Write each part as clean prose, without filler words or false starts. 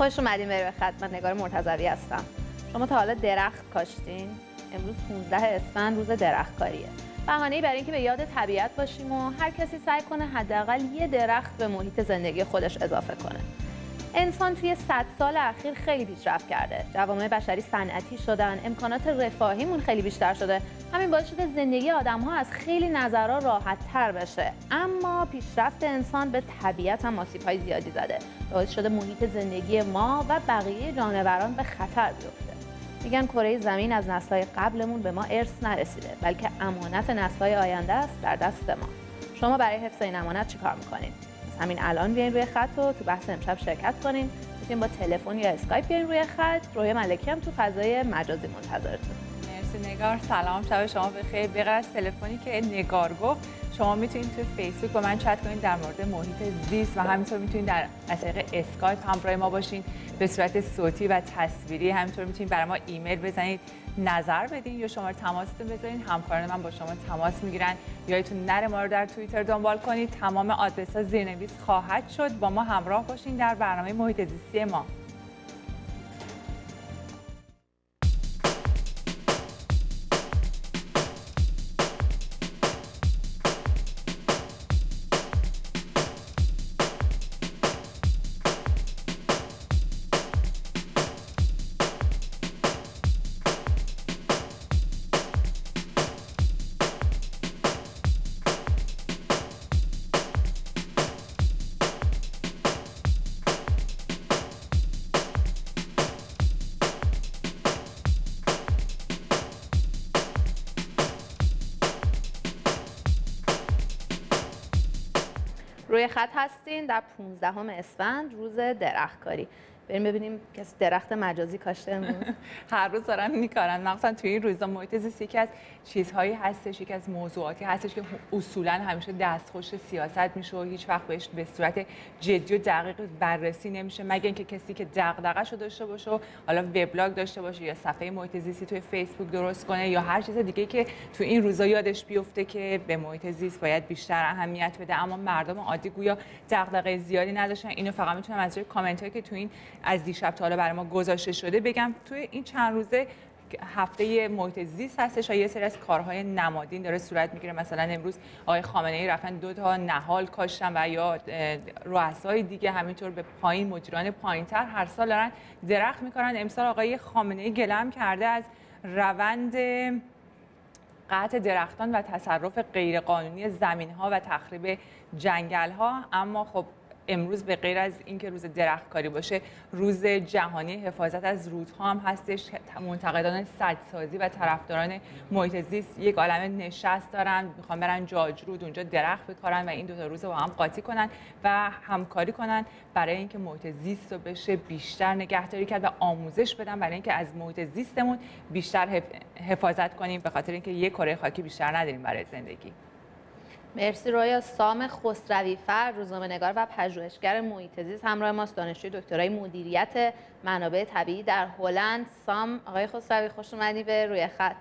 خوش اومدین به خدمت. نگار مرتضوی هستم. شما تا حالا درخت کاشتین؟ امروز 15 اسفند روز درختکاریه. بهانه‌ای برای اینکه به یاد طبیعت باشیم و هر کسی سعی کنه حداقل یه درخت به محیط زندگی خودش اضافه کنه. انسان توی 100 سال اخیر خیلی پیشرفت کرده. جوامع بشری صنعتی شدن، امکانات رفاهیمون خیلی بیشتر شده. همین باعث شده زندگی آدم‌ها از خیلی نظرها راحت‌تر بشه. اما پیشرفت انسان به طبیعت هم آسیب‌های زیادی زده. باعث شده محیط زندگی ما و بقیه جانوران به خطر بیفته. میگن کره زمین از نسل‌های قبلمون به ما ارث نرسیده، بلکه امانت نسل‌های آینده است در دست ما. شما برای حفظ این امانت چیکار می‌کنید؟ همین الان بیاین روی خط و تو بحث امشب شرکت کنین. میتونین با تلفن یا اسکایپ بیاین روی خط. رویا ملکی هم تو فضای مجازی منتظرتون. مرسی نگار. سلام، شب شما بخیر. بغیر از تلفنی که نگار گفت، شما میتونید تو فیسبوک با من چت کنید در مورد محیط زیست و همینطور میتونید از طریق اسکایپ همراه ما باشین به صورت صوتی و تصویری. همینطور میتونید برای ما ایمیل بزنید، نظر بدین یا شماره تماستون بذارین. همکاران من با شما تماس میگیرن. یادتون نره ما رو در توییتر دنبال کنید. تمام آدرس‌ها زیرنویس خواهد شد. با ما همراه باشین در برنامه محیط زیستی ما. روی خط هستین در 15 اسفند روز درختکاری. بریم ببینیم کسی درخت مجازی کاشته امروز. هر روز دارن میکارن. مخصوصا توی این روزا محیط زیست یکی از چیزهایی هستش، یکی از موضوعاتی هستش که اصولا همیشه دستخوش سیاست میشه و هیچ وقت بهش به صورت جدی و دقیق بررسی نمیشه، مگر اینکه کسی که دغدغه‌شو داشته باشه و حالا وبلاگ داشته باشه یا صفحه محیط زیستی توی فیسبوک درست کنه یا هر چیز دیگه که تو این روزا یادش بیفته که به محیط زیست باید بیشتر اهمیت بده. اما مردم عادی گویا دغدغه زیادی نداشتن. اینو فقط میتونم از روی کامنتایی که تو این از دیشب تا حالا برای ما گذاشته شده بگم. توی این چند روزه هفته محیط زیست هستش و یه سری از کارهای نمادین داره صورت میگیره. مثلا امروز آقای خامنه‌ای رفتن 2 تا نهال کاشتن و یا رؤسای دیگه همینطور به پایین، مدیران پایینتر هر سال دارن درخت میکنن. امسال آقای خامنه‌ای گلم کرده از روند قطع درختان و تصرف غیرقانونی زمین‌ها و تخریب جنگل‌ها. اما خب امروز به غیر از اینکه روز درختکاری باشه، روز جهانی حفاظت از رودها هم هستش. منتقدان سدسازی و طرفداران محیط زیست یک عالمه نشست دارن، میخوان برن جاجرود اونجا درخت بکارن و این 2 تا روز با هم قاطی کنن و همکاری کنن برای اینکه محیط زیست رو بشه بیشتر نگهداری کرد و آموزش بدن برای اینکه از محیط زیستمون بیشتر حفاظت کنیم، به خاطر اینکه یک کره خاکی بیشتر نداریم برای زندگی. مرسی رویا. سام خسروی‌فر، روزنامه‌نگار و پژوهشگر محیط زیست همراه ماست، دانشجوی دکترای مدیریت منابع طبیعی در هلند. سام، آقای خسروی، خوش اومدی به روی خط.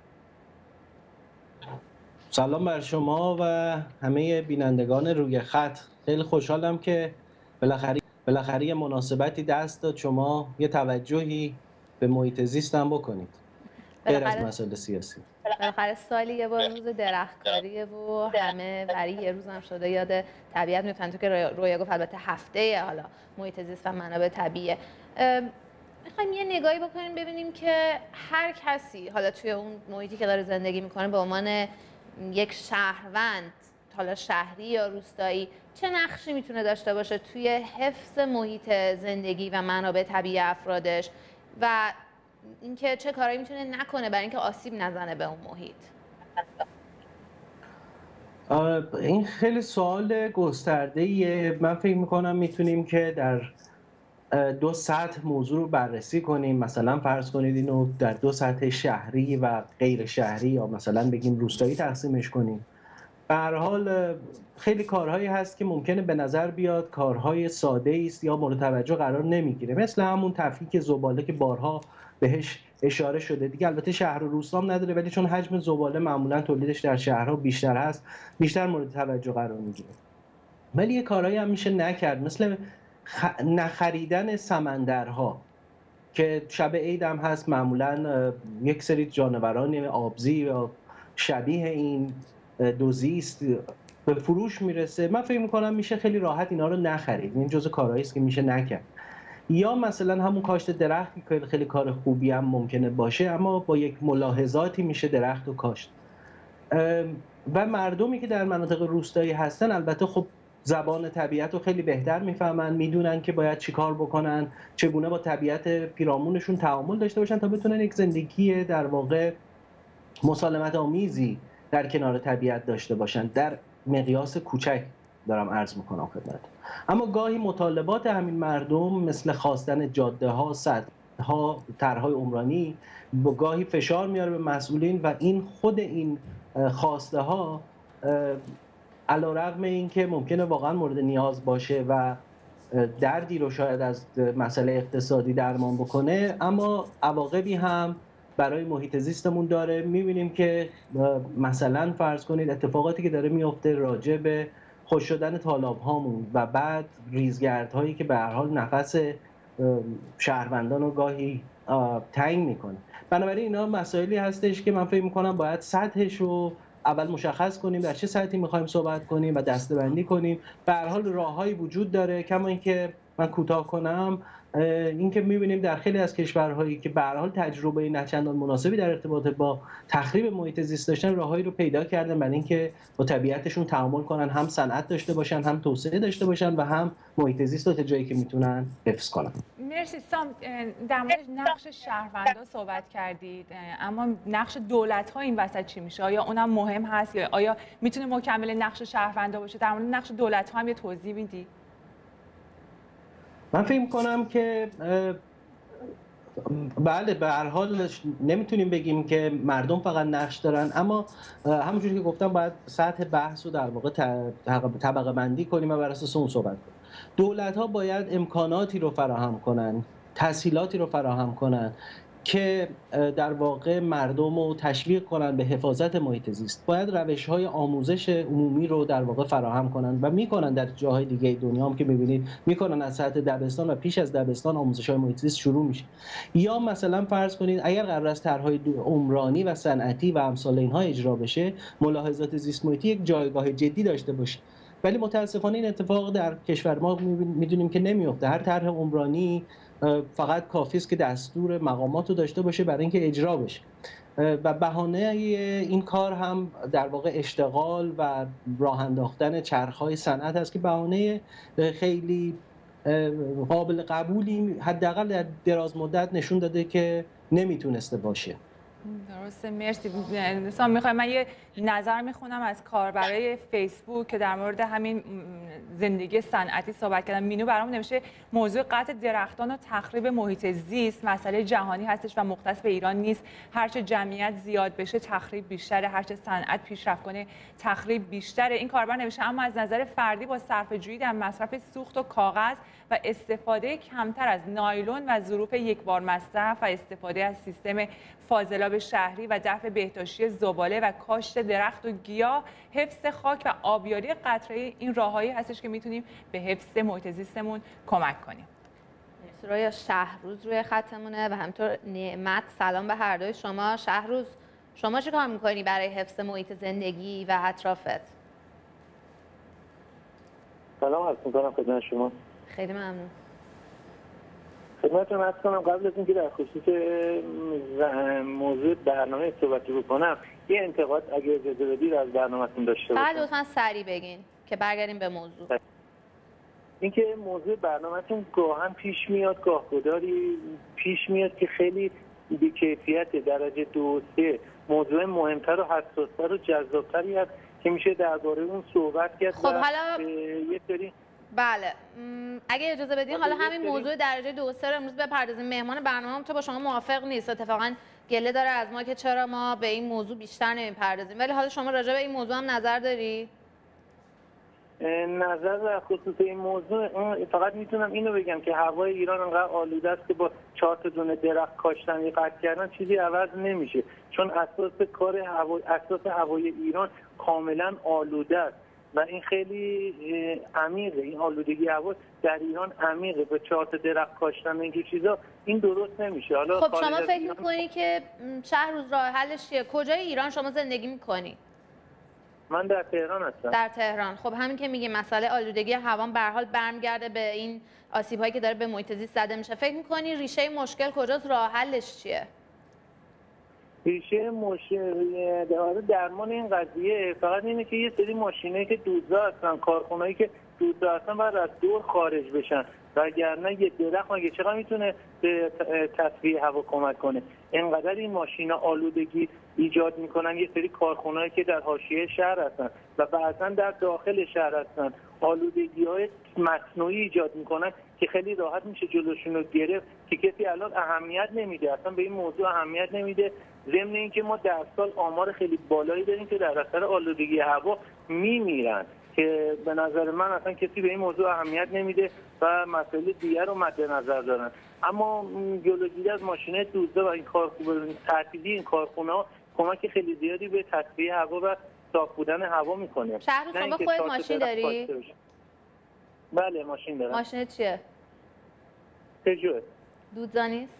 سلام بر شما و همه بینندگان روی خط. خیلی خوشحالم که بالاخره یه مناسبتی دست داد شما یه توجهی به محیط زیست هم بکنید غیر از مسائل سیاسی. بالاخره سالی یه بار روز درختکاریه و همه برای یه روز هم شده یاد طبیعت میفتن. تو که رویا گفت البته هفته حالا محیط زیست و منابع طبیعیه. میخوایم یه نگاهی بکنیم ببینیم که هر کسی حالا توی اون محیطی که داره زندگی میکنه به عنوان یک شهروند، حالا شهری یا روستایی، چه نقشی میتونه داشته باشه توی حفظ محیط زندگی و منابع طبیعی افرادش و اینکه چه کارایی میتونه نکنه برای اینکه آسیب نزنه به اون محیط. این خیلی سوال گسترده‌ایه. من فکر میکنم میتونیم که در 2 سطح موضوع رو بررسی کنیم. مثلا فرض کنید اینو در 2 سطح شهری و غیر شهری یا مثلا بگیم روستایی تقسیمش کنیم. به هر حال خیلی کارهایی هست که ممکنه به نظر بیاد کارهای ساده است یا مورد توجه قرار نمیگیره، مثل همون تفکیک زباله که بارها بهش اشاره شده دیگه. البته شهر و روستا هم نداره، ولی چون حجم زباله معمولا تولیدش در شهرها بیشتر هست، بیشتر مورد توجه قرار میگیره. ولی یه کارهایی هم میشه نکرد، مثل نخریدن سمندرها که شب عید هم هست، معمولا یک سری جانوران آبزی یا شبیه این دوزیست به فروش میرسه. من فکر میکنم میشه خیلی راحت اینا رو نخرید، این جزء کارهایی است که میشه نکرد. یا مثلا همون کاشت درختی که خیلی کار خوبی هم ممکنه باشه، اما با یک ملاحظاتی میشه درخت و کاشت. و مردمی که در مناطق روستایی هستن البته خب زبان طبیعت رو خیلی بهتر میفهمن، میدونن که باید چیکار بکنن، چگونه با طبیعت پیرامونشون تعامل داشته باشن تا بتونن یک زندگی در واقع مسالمت آمیزی در کنار طبیعت داشته باشن. در مقیاس کوچک دارم عرض میکنم خدمت. اما گاهی مطالبات همین مردم مثل خواستن جاده ها، سدها، طرح‌های عمرانی با گاهی فشار میاره به مسئولین و این خود این خواسته ها علیرغم اینکه ممکنه واقعا مورد نیاز باشه و دردی رو شاید از مسئله اقتصادی درمان بکنه، اما عواقبی هم برای محیط زیستمون داره. می‌بینیم که مثلا فرض کنید اتفاقاتی که داره میفته راجع به خشک شدن تالاب‌هامون و بعد ریزگردهایی که به هر حال نفس شهروندان رو گاهی تنگ میکنه. بنابراین اینا مسائلی هستش که من فکر می‌کنم باید سطحش رو اول مشخص کنیم، در چه سطحی می‌خوایم صحبت کنیم و دسته‌بندی کنیم. به هر حال راه‌هایی وجود داره، کما اینکه من کوتاه کنم اینکه می‌بینیم در خیلی از کشورهایی که به هر حال تجربه نچندان مناسبی در ارتباط با تخریب محیط زیست داشتن، راههایی رو پیدا کردن برای اینکه با طبیعتشون تعامل کنن، هم صنعت داشته باشن، هم توسعه داشته باشن و هم محیط زیست رو تا جایی که میتونن حفظ کنن. مرسی سام. در مورد نقش شهروندا صحبت کردید، اما نقش دولت‌ها این وسط چی میشه؟ آیا اونم مهم هست یا آیا میتونه مکمل نقش شهروندا باشه؟ در مورد نقش دولت‌ها هم یه توضیح میدی؟ من فکر می‌کنم که بله، به هر حال نمیتونیم بگیم که مردم فقط نقش دارن، اما همونجوری که گفتم باید سطح بحث رو در واقع طبقه بندی کنیم و بر اساس اون صحبت کنیم. دولت‌ها باید امکاناتی رو فراهم کنن، تسهیلاتی رو فراهم کنن که در واقع مردم رو تشویق کنن به حفاظت محیط زیست. باید روش‌های آموزش عمومی رو در واقع فراهم کنن و میکنن در جاهای دیگه دنیا هم که می‌بینید میکنن، از سطح دبستان و پیش از دبستان آموزش‌های محیط زیست شروع میشه. یا مثلا فرض کنید اگر قرار است طرح‌های عمرانی و صنعتی و امثال اینها اجرا بشه، ملاحظات زیست محیطی یک جایگاه جدی داشته باشه. ولی متاسفانه این اتفاق در کشور ما می‌دونیم که نمی‌افته. هر طرح عمرانی فقط کافی است که دستور مقامات رو داشته باشه برای اینکه اجرا بشه و بهانه این کار هم در واقع اشتغال و راه انداختن چرخ‌های صنعت است که بهانه خیلی قابل قبولی حداقل در دراز مدت نشون داده که نمیتونسته باشه. درسته، مرسی. دوستان میخوایم من یه نظر میخونم از کاربرای فیسبوک که در مورد همین زندگی صنعتی صحبت کردن. مینو برامون نوشته موضوع قطع درختان و تخریب محیط زیست مسئله جهانی هستش و مختص به ایران نیست. هرچه جمعیت زیاد بشه تخریب بیشتره، هرچه صنعت پیشرفت کنه تخریب بیشتره. این کاربر نوشته اما از نظر فردی با صرفه‌جویی در مصرف سوخت و کاغذ و استفاده کمتر از نایلون و ظروف یکبار مصرف و استفاده از سیستم فاضلاب شهری و دفع بهداشتی زباله و کاشت درخت و گیاه، حفظ خاک و آبیاری قطره‌ای این راههایی هستش که میتونیم به حفظ محیط زیستمون کمک کنیم. رویا شهروز روی خطمونه و همینطور نعمت. سلام به هر دوی شما. شهروز، شما چه کار میکنی برای حفظ محیط زندگی و اطرافت؟ سلام عرض میکنم خدمت شما. خیلی ممنون. خدمتتون عرض کنم قبل از اینکه در خصوص موضوع برنامه صحبتی بکنم، یه انتقاد اگه اجازه بدید از برنامه‌تون داشته باشم. بله لطفاً سریع بگین که برگردیم به موضوع. اینکه موضوع برنامه‌تون گاهن پیش میاد، گاهگداری پیش میاد که خیلی بی‌کیفیت درجه 2 و 3 موضوع مهمتر و حساس‌تر و جذاب‌تری است که میشه درباره اون صحبت کرد. خب حالا یه سری بله، اگه اجازه بدین حالا همین موضوع درجه 2 و 3 رو امروز بپردازیم. مهمان برنامه‌ام تو با شما موافق نیست، اتفاقاً گله داره از ما که چرا ما به این موضوع بیشتر نمیپردازیم، ولی حالا شما راجع به این موضوع هم نظر داری؟ نظر در خصوص این موضوع فقط میتونم اینو بگم که هوای ایران انقدر آلوده است که با 4 تا دونه درخت کاشتن یا قطع کردن چیزی عوض نمیشه، چون اساس کار اساس هوای ایران کاملا آلوده است و این خیلی عمیقه. این آلودگی هوا در ایران عمیقه. به 4 تا درخت کاشتن این چیزا این درست نمیشه. حالا خب شما فکر می‌کنی که شهرروز راه حلش چیه؟ کجای ایران شما زندگی می‌کنی؟ من در تهران هستم. در تهران. خب همین که میگی مسئله آلودگی هوا به هر حال برمیگرده به این آسیب‌هایی که داره به محیط زیست زده میشه. فکر می‌کنی ریشه مشکل کجاست؟ راه حلش چیه؟ ریشه مشکل درمان این قضیه فقط اینه که یه سری ماشینایی که دودزا هستن، کارخونه‌ای که دودزا هستن باید از دور خارج بشن، وگرنه یه درخت مگه چقدر میتونه به تصفیه هوا کمک کنه؟ اینقدر این ماشینا آلودگی ایجاد میکنن. یه سری کارخونهایی که در حاشیه شهر هستن و بعضا در داخل شهر هستن آلودگی‌های مصنوعی ایجاد میکنن که خیلی راحت میشه جلوشون رو گرفت که کسی الان اهمیت نمیده، اصلا به این موضوع اهمیت نمیده. ضمن اینکه ما در سال آمار خیلی بالایی داریم که در اثر آلودگی هوا میمیرن که به نظر من اصلا کسی به این موضوع اهمیت نمیده و مسائل دیگر رو مد نظر دارن. اما جلوگیری از ماشین‌های دودزا و این تعطیلی این کارخونه‌ها کمک خیلی زیادی به تصفیه هوا و صاف بودن هوا میکنه. شهرروز شما خودت ماشین داری؟ بله ماشین دارم. ماشین چیه؟ پژو. دودزا نیست؟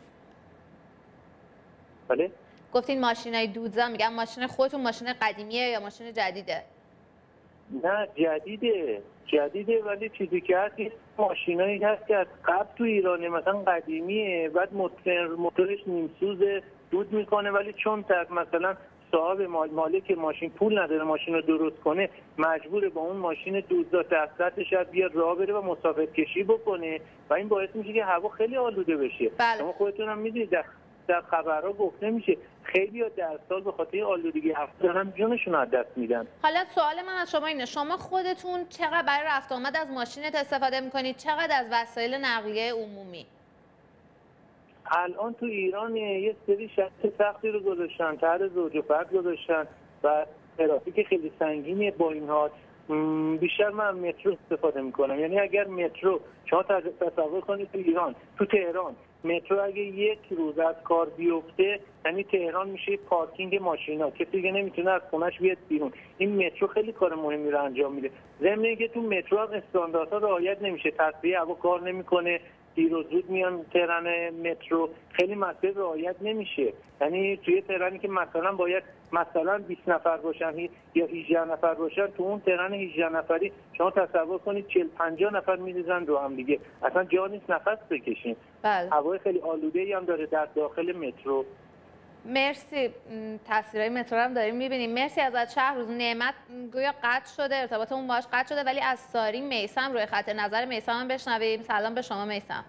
بله. گفتین ماشینای دودزا، میگم ماشین خودتون ماشین قدیمیه یا ماشین جدیده؟ نه جدیده ولی چیزی که هست ماشینایی هست که از قبل تو ایرانه، مثلا قدیمیه، بعد موتورش نیمسوزه، دود میکنه، ولی چون مثلا صاحب مالک ماشین پول نداره ماشین رو درست کنه، مجبوره با اون ماشین دودزا دستش بیاد راه بره و مسافرکشی بکنه و این باعث میشه که هوا خیلی آلوده بشه. شما خودتون هم میدونید در خبرها گفته میشه خیلی‌ها در سال به خاطر آلودگی هوا دارن جونشون از دست میدن. حالا سوال من از شما اینه، شما خودتون چقدر برای رفت آمد از ماشینت استفاده میکنید، چقدر از وسایل نقلیه عمومی؟ الان تو ایران یه سری شرط سختی رو گذاشتن، طرح زوج و فرد گذاشتن و ترافیک خیلی سنگینیه. با این حال بیشتر من مترو استفاده میکنم. یعنی اگر مترو شما تصور کنید تو ایران، تو تهران مترو اگه یک روز از کار بیفته یعنی تهران میشه پارکینگ ماشینا، کسی دیگه نمیتونه از خونش بیاد بیرون. این مترو خیلی کار مهمی رو انجام میده. ضمن اینکه تو مترو هم استانداردها رعایت نمیشه، تصفیه هوا کار نمیکنه، دیر و زود میان ترن مترو، خیلی مسائل رعایت نمیشه. یعنی توی ترنی که مثلا باید 20 نفر باشن یا 18 نفر باشن، تو اون ترن 18 نفری شما تصور کنید 40-50 نفر میریزن رو هم دیگه، اصلا جا نیست نفس بکشین. بله. هوای خیلی آلوده‌ای هم داره در داخل مترو. مرسی. تصویرهای مترو هم داریم میبینیم. مرسی ازت شهرروز. نعمت گویا قطع شده، ارتباطمون باهاش قطع شده، ولی از ساری میثم روی خط. نظر میثم هم بشنویم. سلام به شما میثم.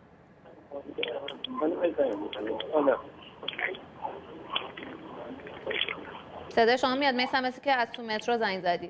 صدای شما میاد میثم، مثل که از تو مترو زنگ زدید.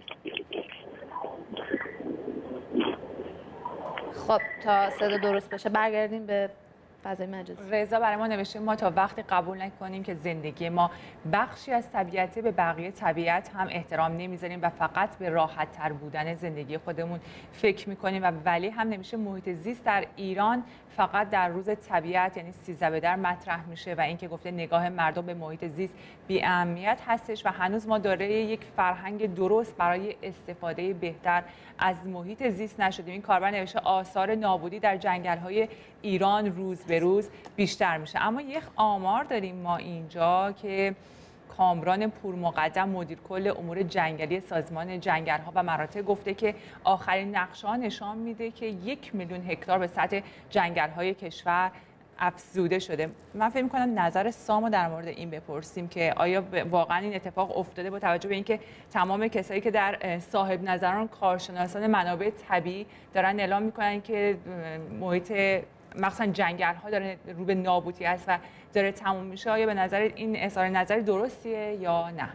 خب تا صدا درست بشه برگردیم به فضای مجازی. رضا برای ما نوشته ما تا وقتی قبول نکنیم که زندگی ما بخشی از طبیعته به بقیه طبیعت هم احترام نمیذاریم و فقط به راحت تر بودن زندگی خودمون فکر میکنیم و ولی هم نمیشه محیط زیست در ایران فقط در روز طبیعت یعنی 13 به در مطرح میشه و اینکه گفته نگاه مردم به محیط زیست بی اهمیت هستش و هنوز ما داره یک فرهنگ درست برای استفاده بهتر از محیط زیست نشدیم. این کاربر نوشته آثار نابودی در جنگل‌های ایران روز به روز بیشتر میشه. اما یک آمار داریم ما اینجا که کامران پورمقدم مدیر کل امور جنگلی سازمان جنگل‌ها و مراتع گفته که آخرین نقشه‌ها نشان میده که 1 میلیون هکتار به سطح جنگل‌های کشور افزوده شده. من فکر می‌کنم نظر سامو در مورد این بپرسیم که آیا واقعا این اتفاق افتاده با توجه به اینکه تمام کسایی که در صاحب نظران کارشناسان منابع طبیعی دارن اعلام می‌کنن که محیط مثلا جنگل‌ها داره رو به نابودی است و داره تموم میشه، آیا به نظر این اظهار نظر درستیه یا نه؟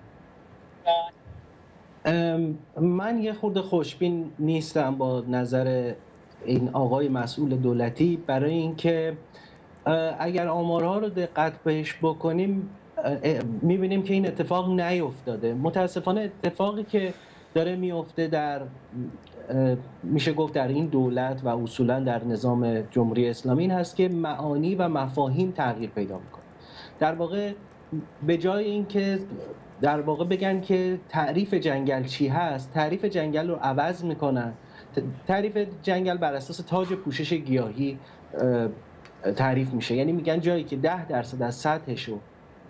من یه خورده خوشبین نیستم با نظر این آقای مسئول دولتی، برای اینکه اگر آمارها رو دقت بهش بکنیم میبینیم که این اتفاق نیفتاده. متاسفانه اتفاقی که داره میفته در میشه گفت در این دولت و اصولا در نظام جمهوری اسلامی این هست که معانی و مفاهیم تغییر پیدا میکنه. در واقع به جای اینکه در واقع بگن که تعریف جنگل چی هست، تعریف جنگل رو عوض میکنن. تعریف جنگل بر اساس تاج پوشش گیاهی تعریف میشه، یعنی میگن جایی که 10% از سطحشو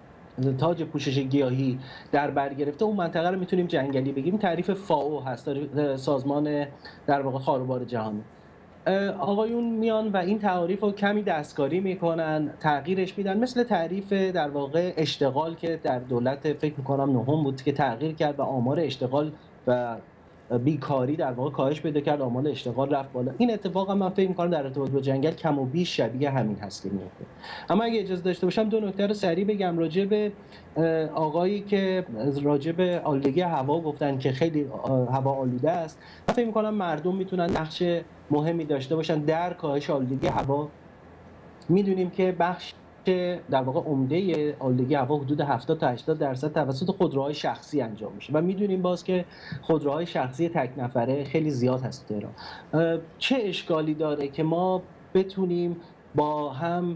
تاج پوشش گیاهی در بر گرفته اون منطقه رو میتونیم جنگلی بگیم. تعریف فاو هست، سازمان در واقع خاروبار جهانی. آقایون میان و این تعاریف رو کمی دستکاری میکنن، تغییرش میدن، مثل تعریف در واقع اشتغال که در دولت فکر میکنم نهم بود که تغییر کرد و آمار اشتغال و بیکاری در واقع کاهش پیدا کرد، آمار اشتغال رفت بالا. این اتفاق هم من فکر می‌کنم در ارتباط با جنگل کم و بیش شبیه همین هست که میفته. اما اگه اجازه داشته باشم دو نکته رو سریع بگم راجع به آقایی که راجع به آلودگی هوا گفتن که خیلی هوا آلوده است. من فکر می‌کنم مردم میتونن نقش مهمی داشته باشن در کاهش آلودگی هوا. میدونیم که بخش در واقع عمده آلودگی هوا حدود 70 تا 80% توسط خودروهای شخصی انجام میشه و میدونیم باز که خودروهای شخصی تک نفره خیلی زیاد هست تهران. چه اشکالی داره که ما بتونیم با هم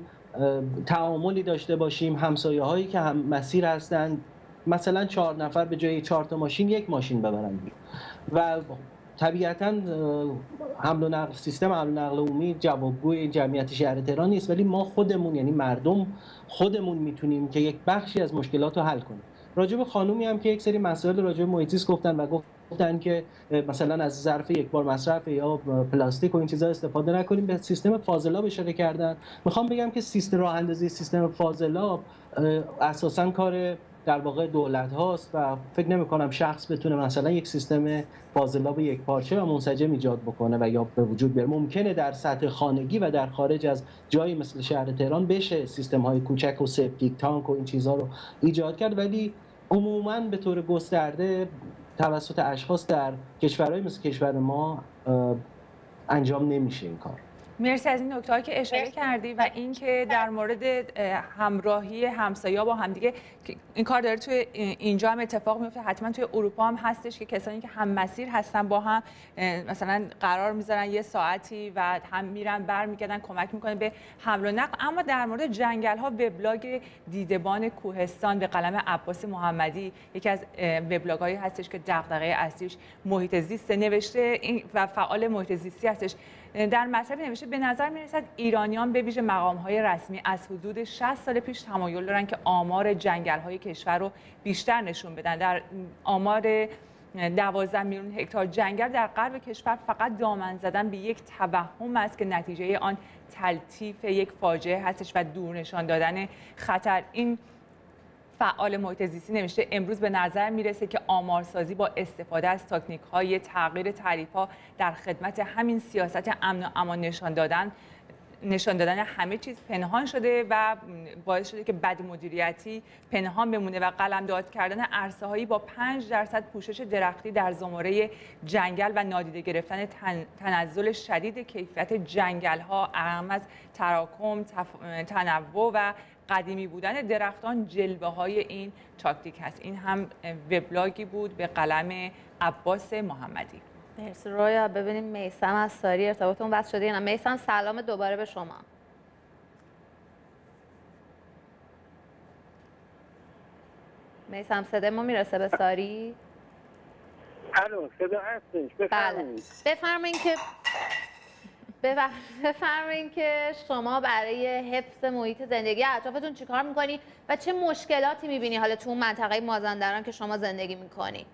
تعاملی داشته باشیم، همسایه هایی که هم مسیر هستن مثلا 4 نفر به جای 4 تا ماشین 1 ماشین ببرن و طبیعتاً حمل و نقل، سیستم حمل و نقل عمومی جوابگوی جمعیت شهر تهران نیست، ولی ما خودمون یعنی مردم خودمون میتونیم که یک بخشی از مشکلات رو حل کنیم. راجع به خانومی هم که یک سری مسائل راجع به محیط زیست گفتن و گفتن که مثلا از ظرف یک بار مصرف یا پلاستیک و این چیزا استفاده نکنیم، به سیستم فاضلاب اشاره کردن. میخوام بگم که سیستم راه اندازی سیستم فاضلاب اساساً کار در واقع دولت هاست و فکر نمی کنم شخص بتونه مثلا یک سیستم فاضلاب یک پارچه و منسجم ایجاد بکنه و یا به وجود بیاره. ممکنه در سطح خانگی و در خارج از جایی مثل شهر تهران بشه سیستم های کوچک و سپتیک تانک و این چیزها رو ایجاد کرد، ولی عموما به طور گسترده توسط اشخاص در کشورهای مثل کشور ما انجام نمیشه این کار. مرسی از این نکته‌هایی که اشاره کردی و اینکه در مورد همراهی همسایه‌ها با همدیگه این کار داره توی اینجا هم اتفاق میفته، حتما توی اروپا هم هستش که کسانی که هم مسیر هستن با هم مثلا قرار میذارن یه ساعتی و هم میرن برمیگردن کمک میکنه به حمل و نقل. اما در مورد جنگل‌ها وبلاگ دیدبان کوهستان به قلم عباس محمدی یکی از وبلاگ‌هایی هستش که دغدغه اصلیش محیط زیست نوشته و فعال محیط زیستی هستش. در مطلب نوشته به نظر می‌رسد ایرانیان به ویژه مقام‌های رسمی از حدود 60 سال پیش تمایل دارن که آمار جنگل‌های کشور رو بیشتر نشون بدن. در آمار 12 میلیون هکتار جنگل در غرب کشور فقط دامن زدن به یک توهم است که نتیجه آن تلطیف یک فاجعه هستش و دور نشان دادن خطر. این فعال محیط زیستی نوشته امروز به نظر میرسه که آمارسازی با استفاده از تکنیک‌های تغییر تعریف‌ها در خدمت همین سیاست امن و امان نشان دادن همه چیز پنهان شده و باعث شده که بد مدیریتی پنهان بمونه و قلمداد کردن عرصه‌هایی با 5% پوشش درختی در زمره جنگل و نادیده گرفتن تنزل شدید کیفیت جنگل‌ها اهم از تراکم، تنوع و قدیمی بودن درختان جلوه‌های این تاکتیک هست. این هم وبلاگی بود به قلم عباس محمدی. مرسی رویا. ببینیم میثم از ساری ارتباطمون بس شده یا نه. میثم سلام دوباره به شما. میثم صدای ما میرسه به ساری؟ الو صدا هستش، بفرمایید. بفرمایید که شما برای حفظ محیط زندگی اطرافتون چیکار میکنی و چه مشکلاتی میبینی حالا تو اون منطقه مازندران که شما زندگی میکنی؟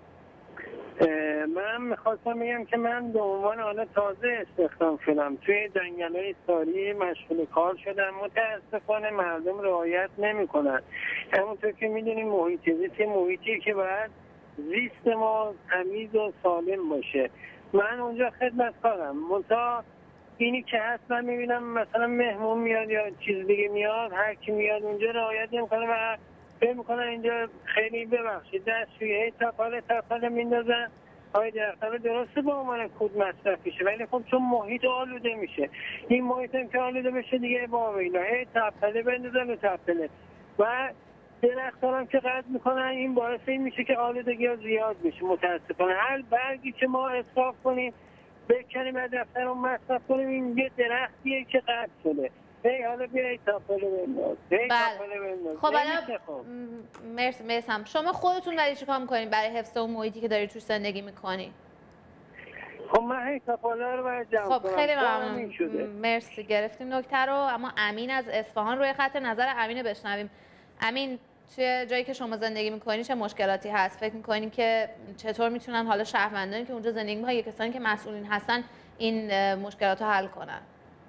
من میخواستم بگم که من به عنوان حالا تازه استخدام شدم توی جنگل‌های ساری مشغول کار شدم. متاسفانه مردم رعایت نمی‌کنن. همونطور که می‌دونیم محیط زیست محیطی که باید زیست ما تمیز و سالم باشه. من اونجا خدمتکارم. منتها اینی که هست من می‌بینم مثلا مهمون میاد یا چیز دیگه میاد، هر کی میاد اونجا رعایت نمی‌کنه و فکر می‌کنن اینجا خیلی ببخشید دستشویی تپاله میندازن. های درخت‌ها درسته با عنوان کود مصرف میشه، ولی خب چون محیط آلوده میشه، این محیط هم که آلوده بشه دیگه با اینا تپاله بندازن و تپاله و درخت‌ها هم که قطع میکنن، این باعث این میشه که آلودگی ها زیاد میشه. متاسفانه هر برگی که ما اصراف کنیم بکنیم از دفتر رو مصرف کنیم، این یه درختیه که قطع شده. حالا بیا تاپل بنداز. خب حالا مرسی میثم، شما خودتون داری چیکار میکنین برای حفظ اون محیطی که داری توش زندگی میکنی؟ خب من هی تاپالا رو باید جمع کنم. خب خیلی ممنون، مرسی گرفتیم نکته رو. اما امین از اصفهان روی خط، نظر امین بشنویم. امین، توی جایی که شما زندگی میکنی چه مشکلاتی هست؟ فکر میکنین که چطور میتونن حالا شهروندانی که اونجا زندگی میکنن یا کسانی که مسئولین هستن این مشکلات رو حل کنن؟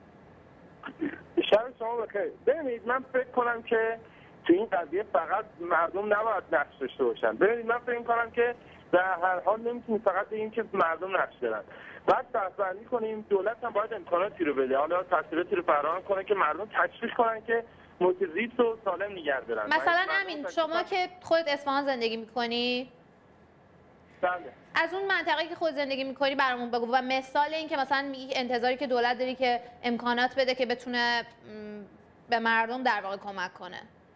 شب شما بخیر. ببینید من فکر کنم که تو این قضیه فقط مردم نباید نقش داشته باشن. ببینید من فکر کنم که در هر حال نمیتونیم فقط بگیم که مردم نقش دارن. بعد بحث‌بندی کنیم، دولت هم باید امکاناتی رو بده، حالا تسهیلاتی رو فراهم کنه که مردم تشویق کنن که محیط زیست رو سالم نگه دارن. مثلا امین، شما که خودت اصفهان زندگی میکنی، بله، از اون منطقه‌ای که خود زندگی میکنی برامون بگو و مثال این که مثلا میگی انتظاری که دولت داری که امکانات بده که بتونه به مردم در واقع کمک کنه.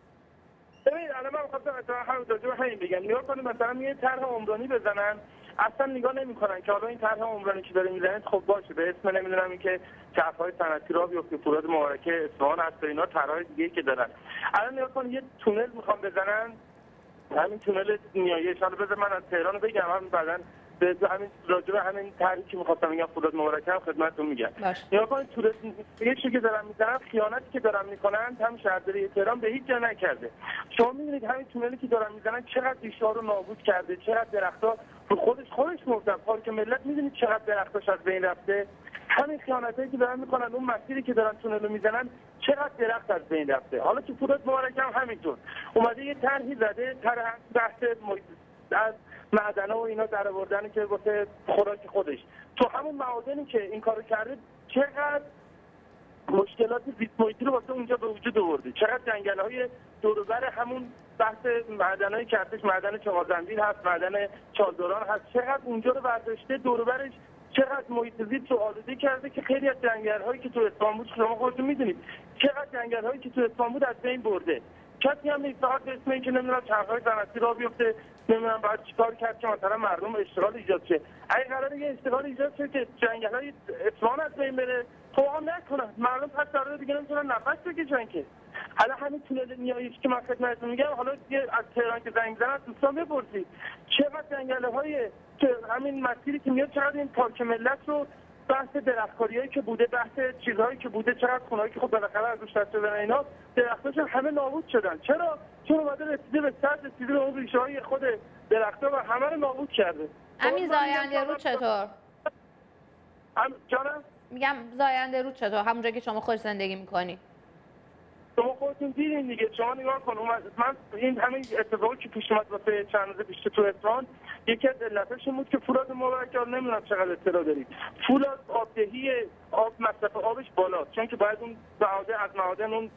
ببین الان من می‌خواستم مثلا راجع به همین بگم. نگاه کنید مثلا یه طرح عمرانی بزنن، اصلا نگاه نمی‌کنن که حالا این طرح عمرانی که داره میزنید خب باشه، به اسم نمیدونم این که کف‌های صنعتی راه بیفته، فولاد مبارکه اصفهان هست و اینا طرح‌های دیگه‌ای که دارن. الان نگاه کنید یه تونل می‌خوام بزنن، همین تونل نیایش. حالا بذار من از تهران بگم، هم بعداً به همین راجع به همین طرحی که می‌خواستم بگم فولاد مبارکه هم خدمتتون میگم. نگاه کنید تونل یه چیزی که دارن می‌زنن، خیانتی که دارن می‌کنن هم شهرداری تهران به هیچ جا نکرده. شما می‌بینید همین تونلی که دارن می‌زنن چقدر ریشه‌ها رو نابود کرده، چقدر درخت‌ها رو خودش مرده. پارک ملت می‌بینید چقدر درختاش از بین رفته. همین خیانتایی که دارن می‌کنن، اون مسیری که دارن تونل رو می‌زنن چقدر درخت از بین رفته. حالا تو فولاد مبارکه هم همینطور اومده یه طرحی زده، طرح بحث از معدن‌ها و اینا در آوردن که واسه خوراک خودش. تو همون معادنی که این کارو کرده چقدر مشکلات زیست محیطی رو واسه اونجا به وجود آورده، چقدر جنگل‌های دور و بر همون بحث معدن‌های که هستش، معدن چهارزنبیل هست، معدن چالدوران هست، چقدر اونجا رو برداشته، دور و برش چقدر محیط زیست رو آلوده کرده که خیلی از جنگل‌هایی که تو اصفهان بود، شما خودتون می‌دونید چقدر جنگل‌هایی که تو اصفهان بود از بین برده. کسی هم نیست فقط به اسم اینکه نمیدونم چرخ‌های صنعتی راه بیفته، نمیدونم باید چیکار کرد که مثلا مردم اشتغال ایجاد شه. اگه قراره یه اشتغال ایجاد شه که جنگل‌های اصفهان از بین بره، خب هم نکنن، مردم پس در دیگه نمیتونن نفس بکشن که. حالا همین تونل نیایش که من خدمتتون میگم، حالا از تهران که زنگ می‌زنن دوستان بپرسید چقدر جنگل‌های همین مسیری که میاد، چقدر این پارک ملت رو بحث درختکاریایی که بوده، بحث چیزهایی که بوده، چقدر خونهایی که خب بالاخره از روش دست دادن اینا، درختاش همه نابود شدن. چرا؟ چون اومده رسیده به سر، رسیده به اون ریشه‌های خود درخت‌ها و همه رو نابود کرده. همین زاینده رود چطور؟ جانم؟ میگم زاینده رود چطور؟ همونجا که شما خود زندگی میکنی. شما خودتون دیدین دیگه، شما نگاه کن. من این همین اتفاقی که پیش اومد واسه چند روز پیش تو اصفهان، یکی از علتاش این بود که فولاد مبارکه، نمیدونم چقدر اطلاع دارید، فولاد آبدهی آب مصرف آبش بالاست، چون که باید اون از معادن اون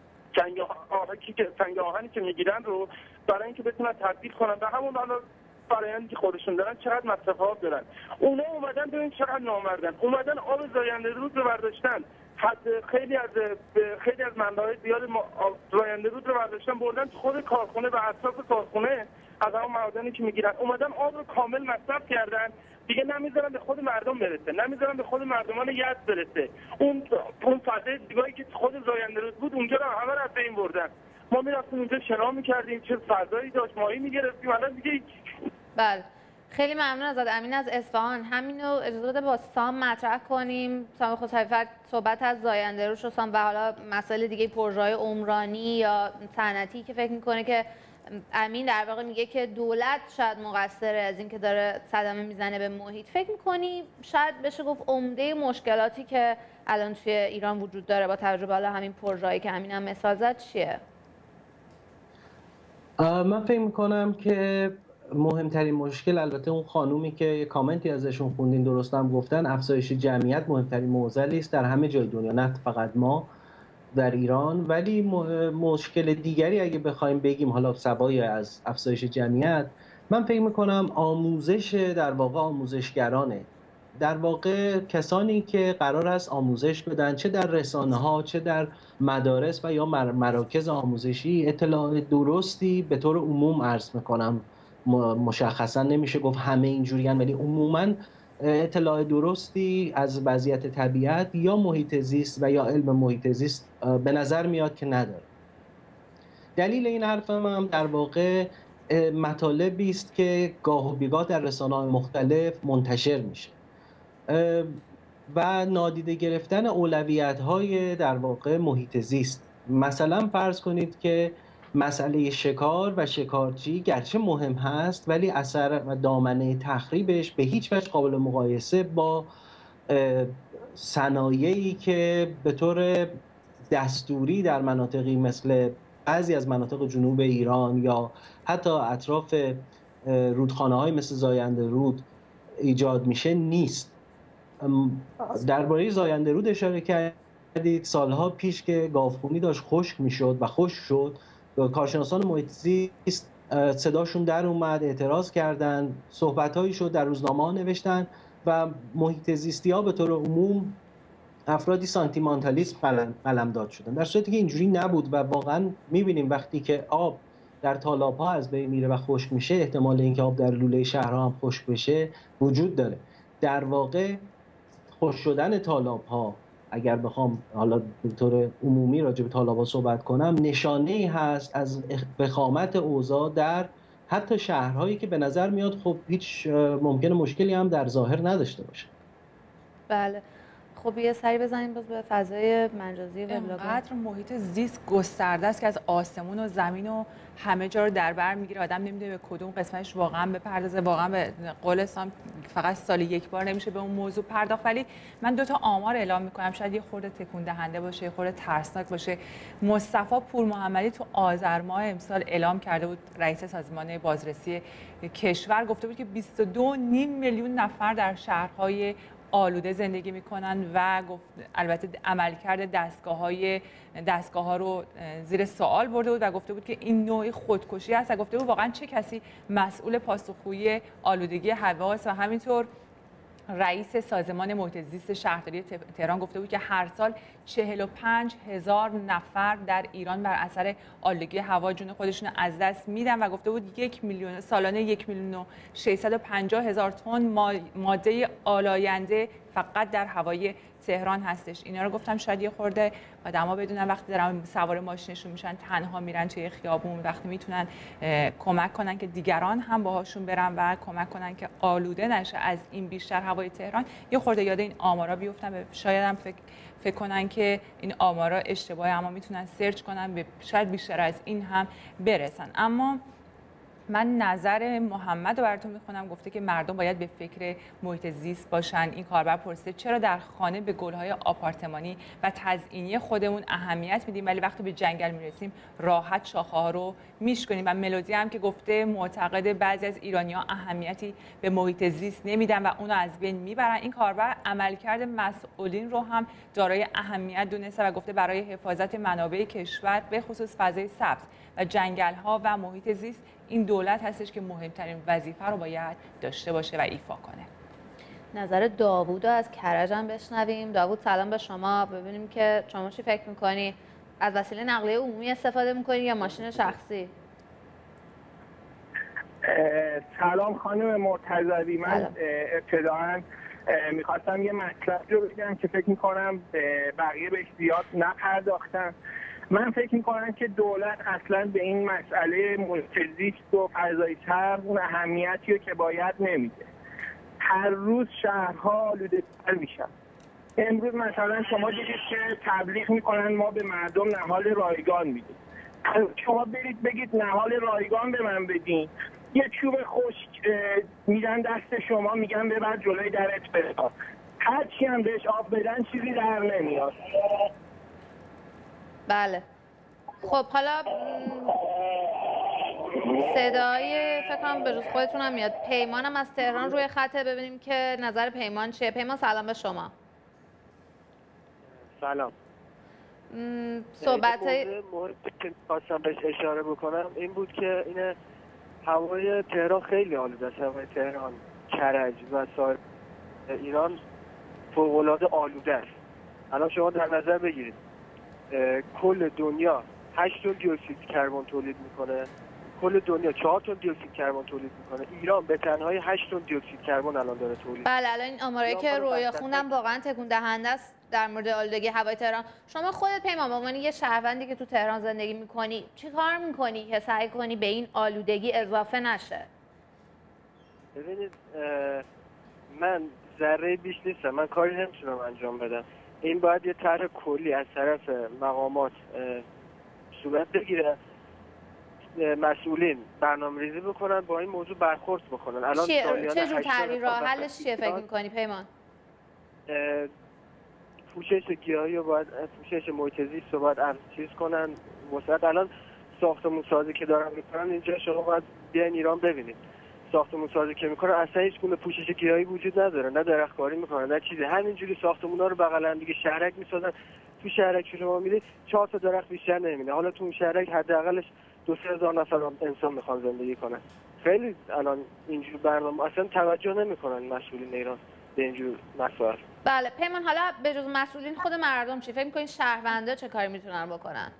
سنگ آهنی که میگیرن رو برای اینکه بتونن تبدیل کنن به همون حالا فرآیندی که خودشون دارن، چقدر مصرف آب دارن. اونا اومدن ببین چقدر نامردن، اومدن آب زاینده رود رو برداشتن، خیلی از منابع زیاد زاینده رود رو برداشتن بردن تو خود کارخونه، به اطراف کارخونه از همون معادنی که میگیرن اومدن آب رو کامل مصرف کردن، دیگه نمیذارن به خود مردم برسه، نمیذارن به خود مردمان یزد برسه. اون فضای زیبایی که خود زاینده رود بود اونجا رو همه رو از بین بردن. ما میرفتیم اونجا شنا میکردیم، چه فضایی داشت، ماهی میگرفتیم، الان دیگه. بله خیلی ممنون ازت امین از اصفهان. همینو اجازه بده با سام مطرح کنیم. سام خسروی صحبت از زاینده رود شد و حالا مسائل دیگه پروژه‌های عمرانی یا صنعتی که فکر میکنه که امین در واقع میگه که دولت شاید مقصره از اینکه داره صدمه میزنه به محیط. فکر میکنی شاید بشه گفت عمده مشکلاتی که الان توی ایران وجود داره با توجه به همین پروژه‌ای که امین هم مثال زد چیه؟ من فکر میکنم که مهمترین مشکل، البته اون خانومی که یه کامنتی ازشون خوندین درست هم گفتن، افزایش جمعیت مهمترین معضلی است در همه جای دنیا، نه فقط ما در ایران. ولی مشکل دیگری اگه بخوایم بگیم حالا سوای از افزایش جمعیت، من فکر میکنم آموزش، در واقع آموزشگرانه، در واقع کسانی که قرار است آموزش بدن، چه در رسانه‌ها چه در مدارس و یا مراکز آموزشی، اطلاع درستی به طور عموم عرض میکنم، مشخصا نمیشه گفت همه اینجوریان، ولی عموما اطلاع درستی از وضعیت طبیعت یا محیط زیست و یا علم محیط زیست به نظر میاد که نداره. دلیل این حرفم هم در واقع مطالبی است که گاه و بیگاه در رسانه‌های مختلف منتشر میشه و نادیده گرفتن اولویت‌های در واقع محیط زیست. مثلا فرض کنید که مسئله شکار و شکارچی گرچه مهم هست ولی اثر و دامنه تخریبش به هیچ وجه قابل مقایسه با صنایعی که به طور دستوری در مناطقی مثل بعضی از مناطق جنوب ایران یا حتی اطراف رودخانه‌های مثل زاینده رود ایجاد میشه نیست. درباره زاینده رود اشاره کردید، سالها پیش که گاوخونی داشت خشک میشد و خشک شد، کارشناسان محیط زیست صداشون در اومد، اعتراض کردن، صحبت‌هایی شد، در روزنامه‌ها نوشتن و محیط زیستی‌ها به طور عموم افرادی سانتیمانتالیسم قلمداد شدن، در صورتی که اینجوری نبود و واقعا می‌بینیم وقتی که آب در تالاب‌ها از بین میره و خشک میشه، احتمال اینکه آب در لوله شهرها هم خشک بشه وجود داره. در واقع خشک شدن تالاب‌ها، اگر بخوام حالا به طور عمومی راجع به تالاب‌ها صحبت کنم، نشانه‌ای هست از وخامت اوضاع در حتی شهرهایی که به نظر میاد خب هیچ ممکنه مشکلی هم در ظاهر نداشته باشه. بله. خب یه سری بزنیم باز به فضای مجازی وبلاگ. اینقدر محیط زیست گسترده است که از آسمون و زمین و همه جا رو در بر میگیره، آدم نمیدونه به کدوم قسمتش واقعا بپردازه. واقعا به قول سام فقط سالی یک بار نمیشه به اون موضوع پرداخت. ولی من 2 تا آمار اعلام میکنم، شاید یه خورده تکون دهنده باشه، یه خورده ترسناک باشه. مصطفی پورمحمدی تو آذر ماه امسال اعلام کرده بود، رئیس سازمان بازرسی کشور گفته بود که 22.5 میلیون نفر در شهرهای آلوده زندگی میکنن و گفت البته عملکرد دستگاه‌ها رو زیر سوال برده بود و گفته بود که این نوعی خودکشی است و گفته بود واقعا چه کسی مسئول پاسخگویی آلودگی هوا است. و همینطور رئیس سازمان محیط زیست شهرداری تهران گفته بود که هر سال 45,000 نفر در ایران بر اثر آلودگی هوا جون خودشون از دست میدن و گفته بود 1 میلیون سالانه 1,650,000 تن ماده آلاینده فقط در هوای تهران هستش. اینا رو گفتم شاید یه خورده آدما بدونن وقتی دارن سوار ماشینشون میشن تنها میرن توی خیابون، وقتی میتونن کمک کنن که دیگران هم باهاشون برن و کمک کنن که آلوده نشه از این بیشتر هوای تهران، یه خورده یاد این آمارا بیفتن. شاید هم فکر کنن که این آمارا اشتباهه، اما میتونن سرچ کنن به شاید بیشتر از این هم برسن. اما من نظر محمد رو براتون میخونم. گفته که مردم باید به فکر محیط زیست باشن. این کاربر پرسیده چرا در خانه به گل‌های آپارتمانی و تزئینی خودمون اهمیت میدیم ولی وقتی به جنگل میرسیم راحت شاخه‌ها رو میشکنیم. و ملودی هم که گفته معتقد بعضی از ایرانی‌ها اهمیتی به محیط زیست نمیدن و اونو از بین میبرن. این کاربر عملکرد مسئولین رو هم دارای اهمیت دونسته و گفته برای حفاظت منابع کشور به خصوص فضای سبز و جنگل‌ها و محیط زیست این دولت هستش که مهمترین وظیفه رو باید داشته باشه و ایفا کنه. نظر داوود رو از کرج هم بشنویم. داوود سلام به شما، ببینیم که شما چی فکر می‌کنی؟ از وسیله نقلیه عمومی استفاده می‌کنی یا ماشین شخصی؟ سلام خانم مرتضوی، من ابتداً میخواستم یه مطلبی رو بگم که فکر می‌کنم بقیه بهش زیاد نپرداختن. من فکر میکنم که دولت اصلا به این مسئله محیط زیست و فضای سبز اون اهمیتی رو که باید نمیده. هر روز شهرها آلوده‌تر میشن. امروز مثلا شما دیدید که تبلیغ میکنن ما به مردم نهال رایگان میدیم. شما برید بگید نهال رایگان به من بدین، یه چوب خشک میدن دست شما، میگن ببر جلوی درت بذار. هرچی هم بهش آب بدن چیزی در نمیاد. بله. خب حالا صدای فکر کنم به روز خودتون هم میاد. پیمانم از تهران روی خطه، ببینیم که نظر پیمان چیه. پیمان سلام به شما. سلام. صحبت موردی که خواستم بهش اشاره بکنم این بود که این هوای تهران خیلی آلوده است. هوای تهران، کرج و سایر ایران فوق‌العاده آلوده است. الان شما در نظر بگیرید کل دنیا 8 تن دی اکسید کربن تولید میکنه، کل دنیا 4 تن دیوکسید کربن تولید میکنه. ایران به تنهایی 8 تن دیوکسید کربن الان داره تولید. بله الان این آمارایی که رویا خوندم واقعا تکون دهنده است در مورد آلودگی هوای تهران. شما خودت پیمان به عنوان یه شهروندی که تو تهران زندگی میکنی چی کار میکنی که سعی کنی به این آلودگی اضافه نشه؟ ببینید من ذره بیش نیستم، من کاری نمیتونم انجام بدم. این باید یه طرح کلی از طرف مقامات صورت بگیره، مسئولین برنامه‌ریزی بکنن، با این موضوع برخورد بکنن. الان چه جور طرحی راه حلش چیه فکر می‌کنی پیمان؟ پوشش گیاهی رو باید، پوشش محیط زیست رو باید چیز کنن. مثلا الان ساختمون سازی که دارن میکنن اینجا شما باید بیاین ایران ببینید. ساختمون سازی که میکنن اصلا هیچ گونه پوشش گیاهی وجود نداره، نه درختکاری میکنن نه چیزی، همینجوری ساختمونا رو بغل هم دیگه شهرک میسازن. تو شهرک شما میرید 4 تا درخت بیشتر نمیبینه. حالا تو اون شهرک حداقلش 2-3 هزار نفر انسان میخوان زندگی کنن. خیلی الان اینجور برنامه اصلا توجه نمیکنن مسئولین ایران به اینجور مسائل. بله پیمان، حالا به جز مسئولین خود مردم چی فکر می‌کنین؟ شهروندا چه کاری میتونن بکنن؟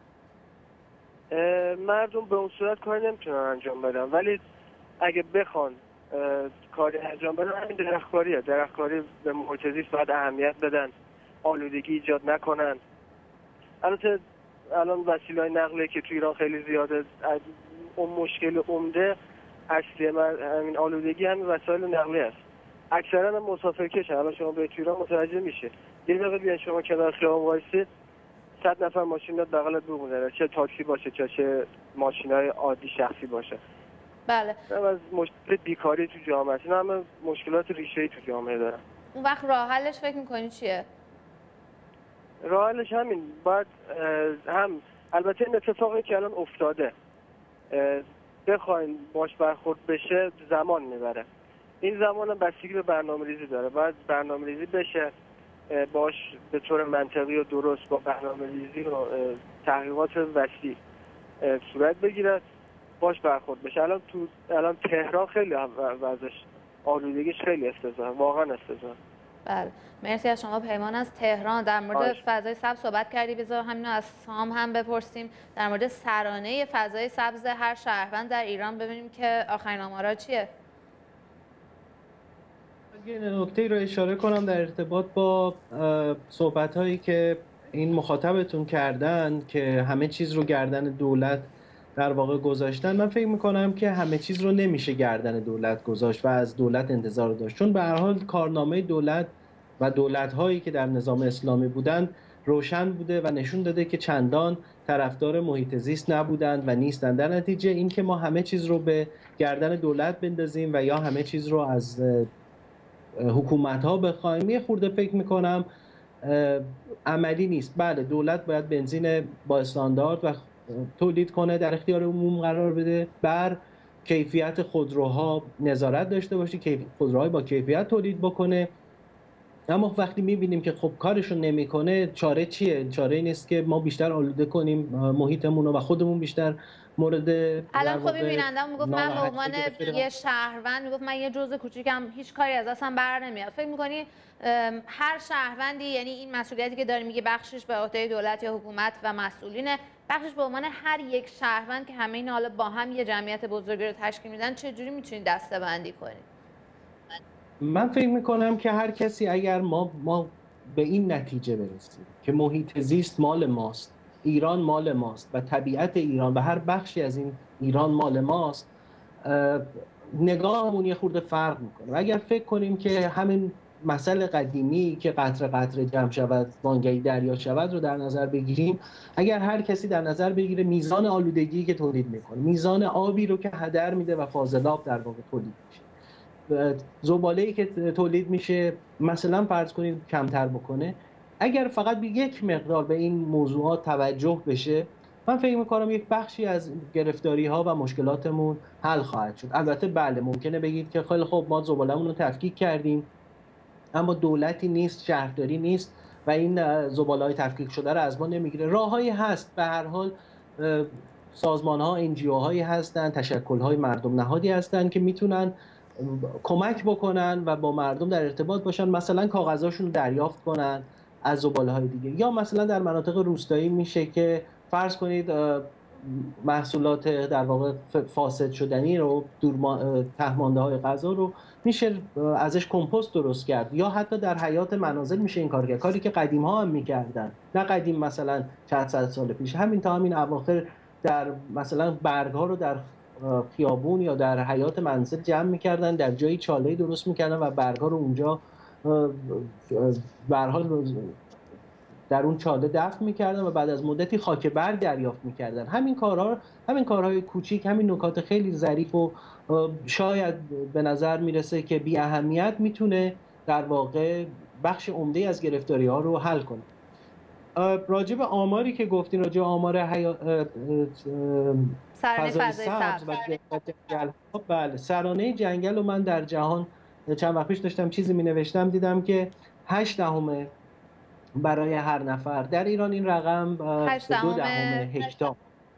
مردم به اون صورت کاری نمیتونن انجام بدن، ولی اگه بخوان کاری انجام بدن همین درختکاریه. درختکاری به محیط زیست باید اهمیت بدن، آلودگی ایجاد نکنن. البته الان وسیله‌های نقلیه که تو ایران خیلی زیاده، اون مشکل عمده اصلی همین آلودگی همین وسایل نقلیه است. اکثرا هم مسافرکشن. الان شما به ایران متوجه میشه یه دقیقه بیان شما کنار خیابون وایسید 100 نفر ماشین میاد بغلت بمونه، چه تاکسی باشه چه ماشینای عادی شخصی باشه. بله. از مشکل بیکاری تو جامعه است، اینا همه مشکلات ریشه‌ای تو جامعه دارن. اون وقت راه حلش فکر می‌کنی چیه؟ راه حلش همین، باید هم البته این اتفاقی که الان افتاده بخواین باش برخورد بشه زمان میبره. این زمان هم بستگی به برنامه‌ریزی داره. باید برنامه‌ریزی بشه، باش به طور منطقی و درست با برنامه‌ریزی و تحقیقات وسیع صورت بگیرد، باش برخورد بشه. الان تهران خیلی وضعش آلودگیش خیلی افتضاحه، واقعا افتضاحه. بله مرسی از شما پیمان از تهران. در مورد فضای سبز صحبت کردی، بذار همینو از سام هم بپرسیم در مورد سرانه فضای سبز هر شهروند در ایران، ببینیم که آخرین آمارا چیه. یه نکته رو اشاره کنم در ارتباط با صحبت‌هایی که این مخاطبتون کردن که همه چیز رو گردن دولت در واقع گذاشتن. من فکر می‌کنم که همه چیز رو نمیشه گردن دولت گذاشت و از دولت انتظار داشت، چون به هر حال کارنامه دولت و دولت‌هایی که در نظام اسلامی بودند روشن بوده و نشون داده که چندان طرفدار محیط زیست نبودند و نیستند. در نتیجه این که ما همه چیز رو به گردن دولت بندازیم و یا همه چیز رو از حکومت‌ها بخوایم، یه خورده فکر می‌کنم عملی نیست. بله دولت باید بنزین با استاندارد و تولید کنه، در اختیار عموم قرار بده، بر کیفیت خودروها نظارت داشته باشه، خودروهای با کیفیت تولید بکنه. اما وقتی می‌بینیم که خب کارشون نمی‌کنه، چاره چیه؟ چاره این است که ما بیشتر آلوده کنیم محیطمون رو و خودمون بیشتر مورد الان خب بیننده میگفت من به عنوان یه شهروند میگفت من یه جزء کوچیکم هیچ کاری از دستم بر نمیاد. فکر می‌کنی هر شهروندی، یعنی این مسئولیتی که داری میگی بخشش به عهده دولت یا حکومت و مسئولینه، بخشش به عنوان هر یک شهروند که همه اینا حالا با هم یه جمعیت بزرگی رو تشکیل میدن، چه جوری میتونید دسته‌بندی کنید؟ من فکر میکنم که هر کسی اگر ما به این نتیجه برسیم که محیط زیست مال ماست، ایران مال ماست و طبیعت ایران و هر بخشی از این ایران مال ماست، نگاهمون یه خورده فرق میکنه. و اگر فکر کنیم که همین مسئله قدیمی که قطره قطره جمع شود وانگهی دریا شود رو در نظر بگیریم، اگر هر کسی در نظر بگیره میزان آلودگی که تولید میکنه، میزان آبی رو که هدر میده و فاضلاب در واقع تولید میشه، زباله‌ای که تولید میشه مثلا فرض کنید کمتر بکنه، اگر فقط به یک مقدار به این موضوعات توجه بشه، من فکر میکنم یک بخشی از گرفتاری ها و مشکلاتمون حل خواهد شد. البته بله ممکنه بگید که خیلی خب ما زباله‌مون رو تفکیک کردیم اما دولتی نیست، شهرداری نیست و این زباله‌های تفکیک شده رو از ما نمیگیره. راههایی هست، به هر حال سازمان‌ها NGO هایی هستن، تشکل‌های مردم نهادی هستن که میتونن کمک بکنن و با مردم در ارتباط باشن، مثلا کاغذاشون رو دریافت کنن از زباله‌های دیگه. یا مثلا در مناطق روستایی میشه که فرض کنید محصولات در واقع فاسد شدنی رو، تهمانده های غذا رو میشه ازش کمپوست درست کرد، یا حتی در حیات منازل میشه این کار کرد، کاری که قدیم ها هم میکردن، نه قدیم مثلا چند صد سال پیش، همین تا همین اواخر در مثلا برگ ها رو در خیابون یا در حیات منزل جمع میکردن، در جایی چاله‌ای درست میکردن و برگ ها رو اونجا به هر حال در اون چاله دفن میکردن و بعد از مدتی خاک برگ دریافت میکردن. همین کارهای کوچیک، همین نکات خیلی ظریف و شاید به نظر میرسه که بی اهمیت میتونه در واقع بخش عمده از گرفتاری ها رو حل کنه. راجع به آماری که گفتین، راجع به آمار فضای سبز و جنگل، بله، سرانه جنگل رو من در جهان چند وقت پیش داشتم چیزی می نوشتم، دیدم که 8 برای هر نفر. در ایران این رقم 2 هکتار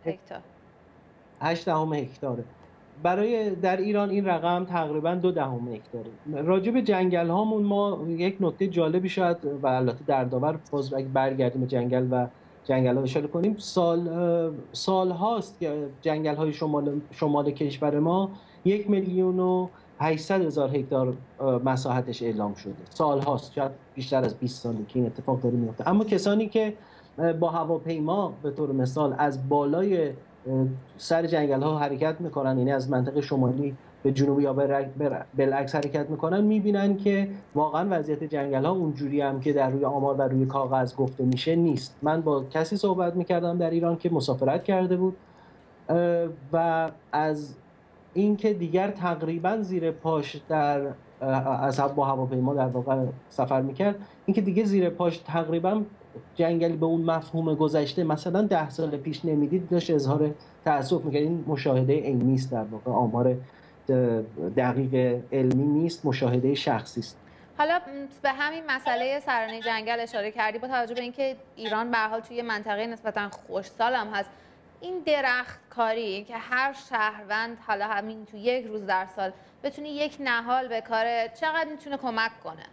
8 هکتاره. در ایران این رقم تقریبا 2 هکتاره. راجع به جنگل هامون ما یک نکته جالبی شاید و البته دردآور، باز اگه برگردیم به جنگل و جنگل ها اشاره کنیم، سال هاست که جنگل های شمال کشور ما 1,800,000 هکتار مساحتش اعلام شده. سال هاست، شاید بیشتر از 20 ساله که این اتفاق داره میفته. اما کسانی که با هواپیما به طور مثال از بالای سر جنگل ها حرکت میکنن، یعنی از منطقه شمالی به جنوب یا بالعکس حرکت میکنن، میبینن که واقعا وضعیت جنگل ها اونجوری هم که در روی آمار و روی کاغذ گفته میشه نیست. من با کسی صحبت میکردم در ایران که مسافرت کرده بود و از اینکه دیگر تقریبا زیر پاش از با هواپیما در واقع سفر میکرد، اینکه دیگه زیر پاش تقریبا جنگلی به اون مفهوم گذشته مثلا 10 سال پیش نمیدید، داشت اظهار تأسف میکرد. این مشاهده علمی نیست، در واقع آمار دقیق علمی نیست، مشاهده شخصی است. حالا به همین مسئله سرانه جنگل اشاره کردی، با توجه به اینکه ایران به هر حال توی منطقه نسبتا خوشسال هم هست، این درخت کاری که هر شهروند حالا همین تو یک روز در سال بتونی یک نهال بکاره، چقدر میتونه کمک کنه؟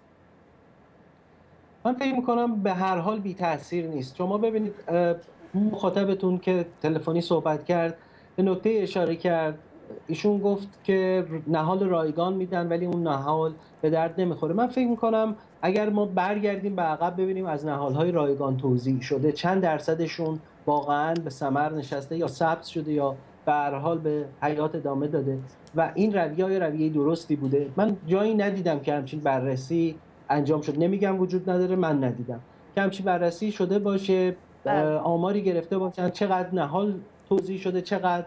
من فکر میکنم به هر حال بی تاثیر نیست. شما ببینید مخاطبتون که تلفنی صحبت کرد به نکته اشاره کرد، ایشون گفت که نهال رایگان میدن ولی اون نهال به درد نمیخوره. من فکر میکنم اگر ما برگردیم به عقب ببینیم از نهالهای رایگان توزیع شده چند درصدشون واقعا به ثمر نشسته یا سبز شده یا به هر حال به حیات ادامه داده و این رویه درستی بوده. من جایی ندیدم که همچین بررسی انجام شد. نمیگم وجود نداره، من ندیدم که همچین بررسی شده باشه، آماری گرفته باشن چقدر نهال توزیع شده، چقدر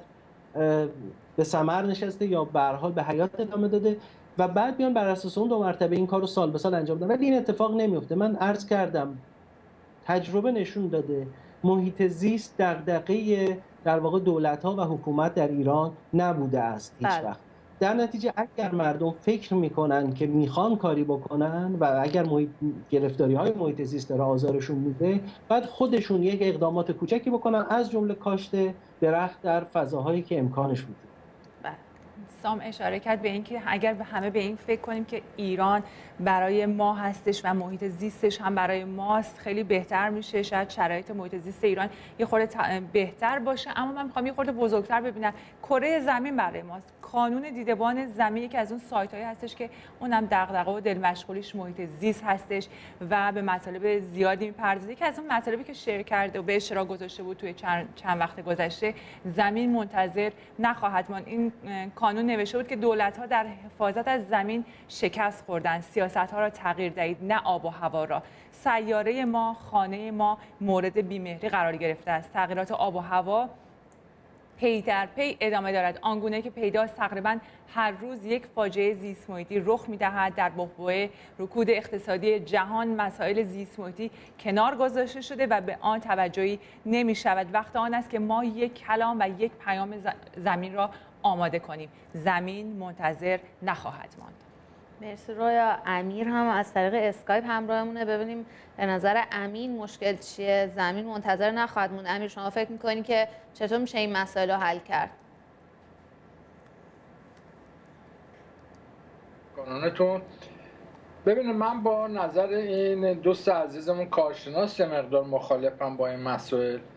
به ثمر نشسته یا به هر حال به حیات ادامه داده و بعد بیان بر اساس اون 2 مرتبه این کارو سال به سال انجام بدن. ولی این اتفاق نمیفته. من عرض کردم تجربه نشون داده محیط زیست دغدغه در واقع دولت‌ها و حکومت در ایران نبوده است هیچ وقت. در نتیجه اگر مردم فکر میکنن که میخوان کاری بکنن و اگر گرفتاری‌های محیط زیست را آزارشون میده، بعد خودشون یک اقدامات کوچکی بکنن، از جمله کاشت درخت در فضاهایی که امکانش وجود داره. سام اشاره کرد به اینکه اگر همه به این فکر کنیم که ایران برای ما هستش و محیط زیستش هم برای ماست، خیلی بهتر میشه. شاید شرایط محیط زیست ایران یه خورده بهتر باشه، اما من میخوام یه خورده بزرگتر ببینم. کره زمین برای ماست. کانون دیدبان زمین که از اون سایت‌هایی هستش که اونم دغدغه و دل مشغولیش محیط زیست هستش و به مطالب زیادی میپردازه. که از اون مطالبی که شیر کرده و به اشتراک گذاشته بود توی چند وقت گذشته، زمین منتظر نخواهد ماند. این کانون نوشته بود که دولت‌ها در حفاظت از زمین شکست خوردن، سیاست‌ها را تغییر دهید نه آب و هوا را. سیاره ما، خانه ما مورد بیمهری قرار گرفته است. تغییرات آب و هوا پی در پی ادامه دارد. آنگونه که پیداست تقریبا هر روز یک فاجعه زیست محیطی رخ می‌دهد. در بحبوحه رکود اقتصادی جهان مسائل زیست محیطی کنار گذاشته شده و به آن توجهی نمی‌شود. وقت آن است که ما یک کلام و یک پیام زمین را آماده کنیم. زمین منتظر نخواهد ماند. مرسی رویا. امیر هم از طریق اسکایپ همراهمونه. ببینیم به نظر امین مشکل چیه؟ زمین منتظر نخواهد موند. امیر شما فکر می‌کنی که چطور میشه این مسائل رو حل کرد؟ قانونتون ببینید، من با نظر این دوست عزیزمون کارشناس یه مقدار مخالفم با این مسائل.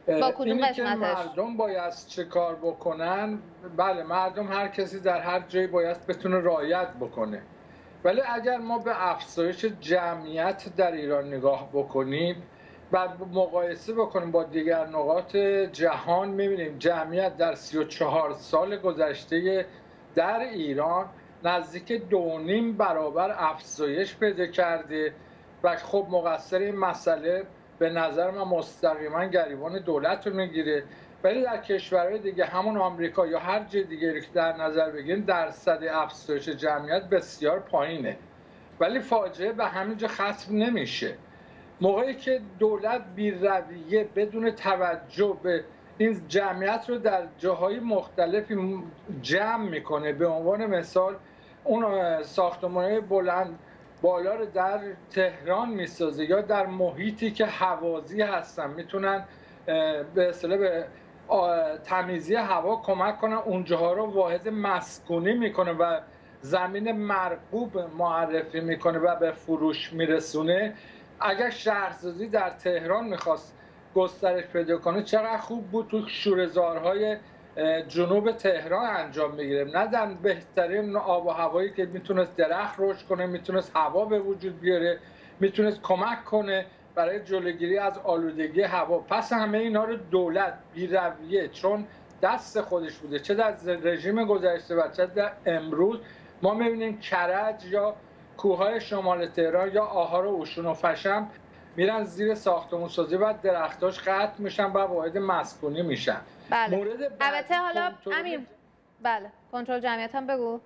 با کدوم اینی که قسمتش؟ مردم باید چه کار بکنن، بله مردم هر کسی در هر جایی باید بتونه رعایت بکنه، ولی اگر ما به افزایش جمعیت در ایران نگاه بکنیم و مقایسه بکنیم با دیگر نقاط جهان، می‌بینیم جمعیت در 34 سال گذشته در ایران نزدیک 2.5 برابر افزایش پیدا کرده و خب مقصر این مسئله به نظر من مستقیما گریبان دولت رو میگیره. ولی در کشورهای دیگه همون آمریکا یا هر جای دیگه که در نظر بگیریم درصد افزایش جمعیت بسیار پایینه، ولی فاجعه به همینجا ختم نمیشه. موقعی که دولت بی‌رویه بدون توجه به این جمعیت رو در جاهای مختلفی جمع میکنه، به عنوان مثال اون ساختمان‌های بلند بالا رو در تهران میسازه یا در محیطی که هوازی هستن میتونن به اصطلاح به تمیزی هوا کمک کنن، اونجاها رو واحد مسکونی میکنه و زمین مرغوب معرفی میکنه و به فروش میرسونه. اگر شهرسازی در تهران میخواست گسترش پیدا کنه چقدر خوب بود تو شوره‌زارهای جنوب تهران انجام بگیره، نه در بهترین آب و هوایی که میتونست درخت رشد کنه، میتونست هوا به وجود بیاره، میتونست کمک کنه برای جلوگیری از آلودگی هوا. پس همه اینا رو دولت بی‌رویه، چون دست خودش بوده، چه در رژیم گذشته و چه در امروز، ما میبینیم کرج یا کوههای شمال تهران یا آهار و اوشون و فشم میرن زیر ساختمون سازی و درختاش قطع میشن و واحد مسکونی میشن. بله. مورد البته حالا امین، بله کنترل جمعیت هم بگو.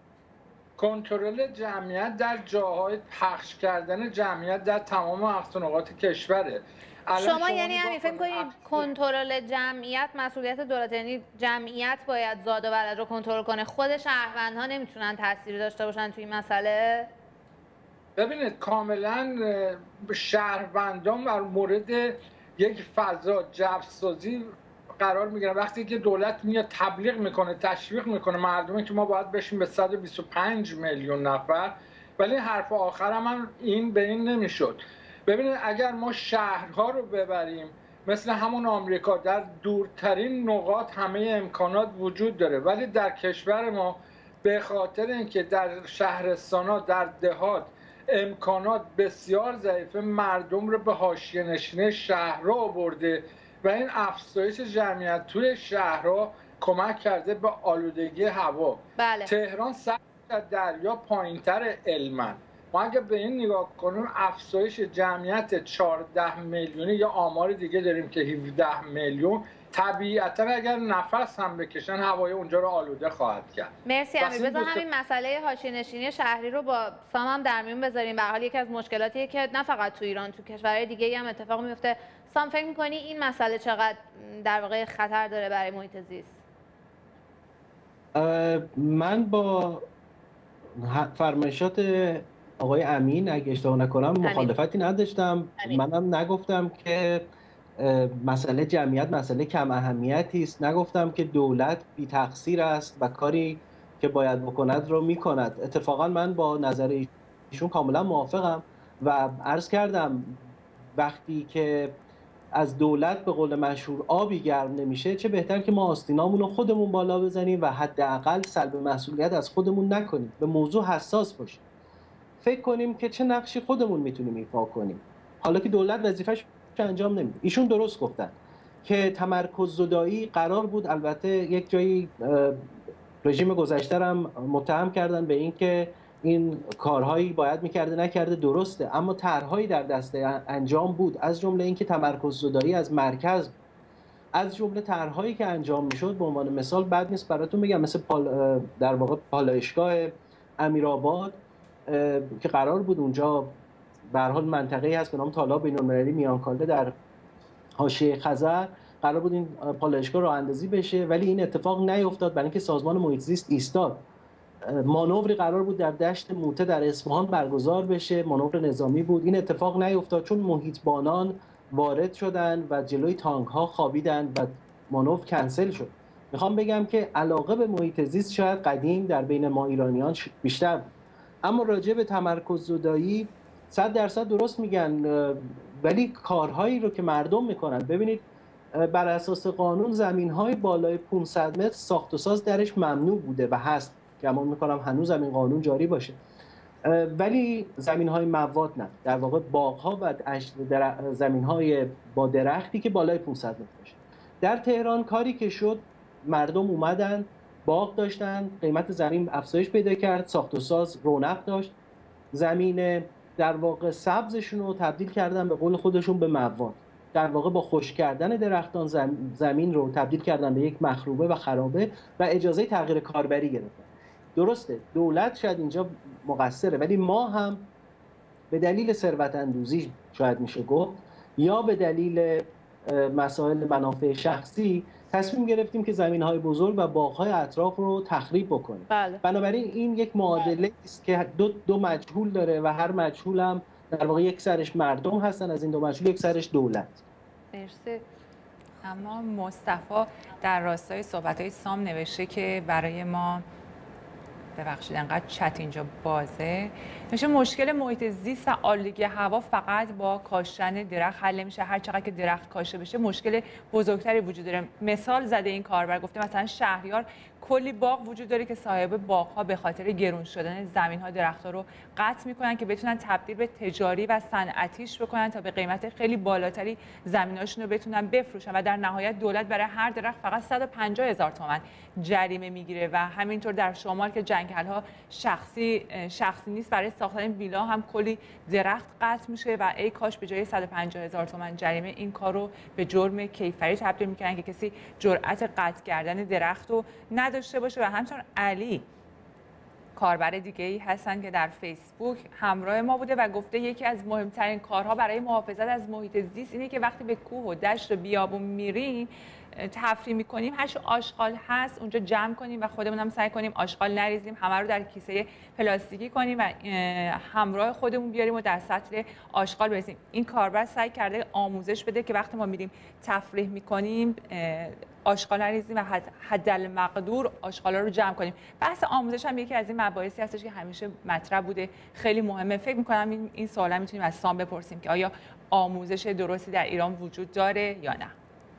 کنترل جمعیت در جاهای پخش کردن جمعیت در تمام نقاط کشوره. شما یعنی همین فکر کنید کنترل جمعیت مسئولیت دولت، یعنی جمعیت باید زاد و ولد رو کنترل کنه، خود شهروندها نمیتونن تأثیری داشته باشن توی این مسئله؟ ببینید کاملا شهروندان در مورد یک فضا جوسازی قرار میگیرن. وقتی که دولت میاد تبلیغ میکنه، تشویق میکنه مردمی که ما باید بشیم به 125 میلیون نفر، ولی حرف آخر هم این به این نمیشد. ببینید اگر ما شهرها رو ببریم مثل همون آمریکا، در دورترین نقاط همه امکانات وجود داره، ولی در کشور ما به خاطر اینکه در شهرستان‌ها در دهات امکانات بسیار ضعیفه، مردم رو به حاشیه نشینی شهرها آورده و این افزایش جمعیت توی شهرها کمک کرده به آلودگی هوا. بله. تهران سطح دریا پایین‌تر علما. ما اگه به این نگاه کنیم افزایش جمعیت 14 میلیونی یا آمار دیگه داریم که 17 میلیون، طبیعتا اگر نفس هم بکشن هوای اونجا رو آلوده خواهد کرد. مرسی امیر. بذار همین مسئله حاشیه‌نشینی شهری رو با سام هم در میون بذاریم. به هر حال یکی از مشکلاتیه که نه فقط تو ایران، تو کشورهای دیگه هم اتفاق میفته. سام فکر می‌کنی این مسئله چقدر در واقع خطر داره برای محیط زیست؟ من با فرمایشات آقای امین اگه اشتباه نکنم مخالفتی نداشتم. منم نگفتم که مسئله جمعیت مسئله کم اهمیتی است، نگفتم که دولت بی تقصیر است و کاری که باید بکند رو میکند. اتفاقا من با نظر ایشون کاملا موافقم و عرض کردم وقتی که از دولت به قول مشهور آبی گرم نمیشه، چه بهتر که ما آستینامون رو خودمون بالا بزنیم و حداقل سلب مسئولیت از خودمون نکنیم، به موضوع حساس باشیم، فکر کنیم که چه نقشی خودمون میتونیم ایفا کنیم. حالا که دولت وظیفه‌اش انجام نمیده. ایشون درست گفتن که تمرکز زدایی قرار بود، البته یک جایی رژیم گذشته هم متهم کردن به این که این کارهایی باید میکرده نکرده، درسته، اما طرحهایی در دست انجام بود، از جمله اینکه تمرکز زدایی از مرکز، از جمله طرحهایی که انجام میشد. به عنوان مثال بد نیست براتون بگم، مثل در واقع پالایشگاه امیرآباد که قرار بود اونجا به هر حال منطقه‌ای هست به نام تالاب بین‌المللی میانکاله در حاشیه خزر، قرار بود این پالایشگاه راه اندازی بشه، ولی این اتفاق نیفتاد برای اینکه سازمان محیط زیست ایستاد. مانوری قرار بود در دشت موته در اصفهان برگزار بشه، مانور نظامی بود، این اتفاق نیفتاد چون محیطبانان وارد شدن و جلوی تانک ها خوابیدن و مانور کنسل شد. میخوام بگم که علاقه به محیط زیست شاید قدیم در بین ما ایرانیان بیشتر بود، اما راجع به تمرکز زدایی 100% درست میگن، ولی کارهایی رو که مردم میکنن، ببینید بر اساس قانون زمین‌های بالای 500 متر ساخت و ساز درش ممنوع بوده و هست، گمان می‌کنم هنوز همین قانون جاری باشه، ولی زمین‌های مواد نه، در واقع باغ‌ها و زمین‌های با درختی که بالای 500 متر باشه. در تهران کاری که شد، مردم اومدن باغ داشتن، قیمت زمین افزایش پیدا کرد، ساخت و ساز رونق داشت، زمین در واقع سبزشون رو تبدیل کردن به قول خودشون به مواد. در واقع با خشک کردن درختان زمین رو تبدیل کردن به یک مخروبه و خرابه و اجازه تغییر کاربری گرفتن. درسته دولت شاید اینجا مقصره، ولی ما هم به دلیل ثروت اندوزی شاید میشه گفت یا به دلیل مسائل منافع شخصی تصمیم گرفتیم که زمین‌های بزرگ و باغ‌های اطراف رو تخریب بکنیم. بله. بنابراین این یک معادله است که دو مجهول داره و هر مجهول هم در واقع یک سرش مردم هستن، از این دو مجهول یک سرش دولت. مرسی. اما مصطفی در راستای صحبت‌های سام نوشته که برای ما، ببخشید انقدر چت اینجا بازه، میشه مشکل محیط زیست و آلودگی هوا فقط با کاشتن درخت حل نمیشه. هر چقدر که درخت کاشته بشه مشکل بزرگتری وجود داره. مثال زده این کاربر، گفته مثلا شهریار کلی باغ وجود داره که صاحب باغ‌ها به خاطر گرون شدن زمین‌ها درخت‌ها رو قطع می‌کنن که بتونن تبدیل به تجاری و صنعتیش بکنن تا به قیمت خیلی بالاتری زمیناشون رو بتونن بفروشن و در نهایت دولت برای هر درخت فقط 150,000 تومان جریمه میگیره و همینطور در شمال که جنگل‌ها شخصی نیست، برای ساختن ویلا هم کلی درخت قطع میشه و ای کاش به جای 150,000 تومان جریمه این کار رو به جرم کیفری تبدیل می‌کنن که کسی جرأت قطع کردن درخت رو نداشته باشه. و همچنین علی کاربر دیگه‌ای هستن که در فیسبوک همراه ما بوده و گفته یکی از مهمترین کارها برای محافظت از محیط زیست اینه که وقتی به کوه و دشت و بیابون میریم تفریح میکنیم، هر چی آشغال هست اونجا جمع کنیم و خودمون هم سعی کنیم آشغال نریزیم، همه رو در کیسه پلاستیکی کنیم و همراه خودمون بیاریم و در سطل آشغال بریزیم. این کاربر سعی کرده آموزش بده که وقتی ما میریم تفریح میکنیم آشغال نریزیم و حدالمقدور آشغالا رو جمع کنیم. بحث آموزش هم یکی از این مباحثی هستش که همیشه مطرح بوده، خیلی مهمه. فکر میکنم این سوالا میتونیم از سام بپرسیم که آیا آموزش درستی در ایران وجود داره یا نه.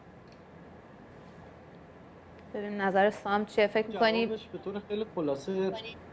ببین نظر سام چیه؟ فکر می‌کنی؟ جوابش به طور خیلی خلاصه.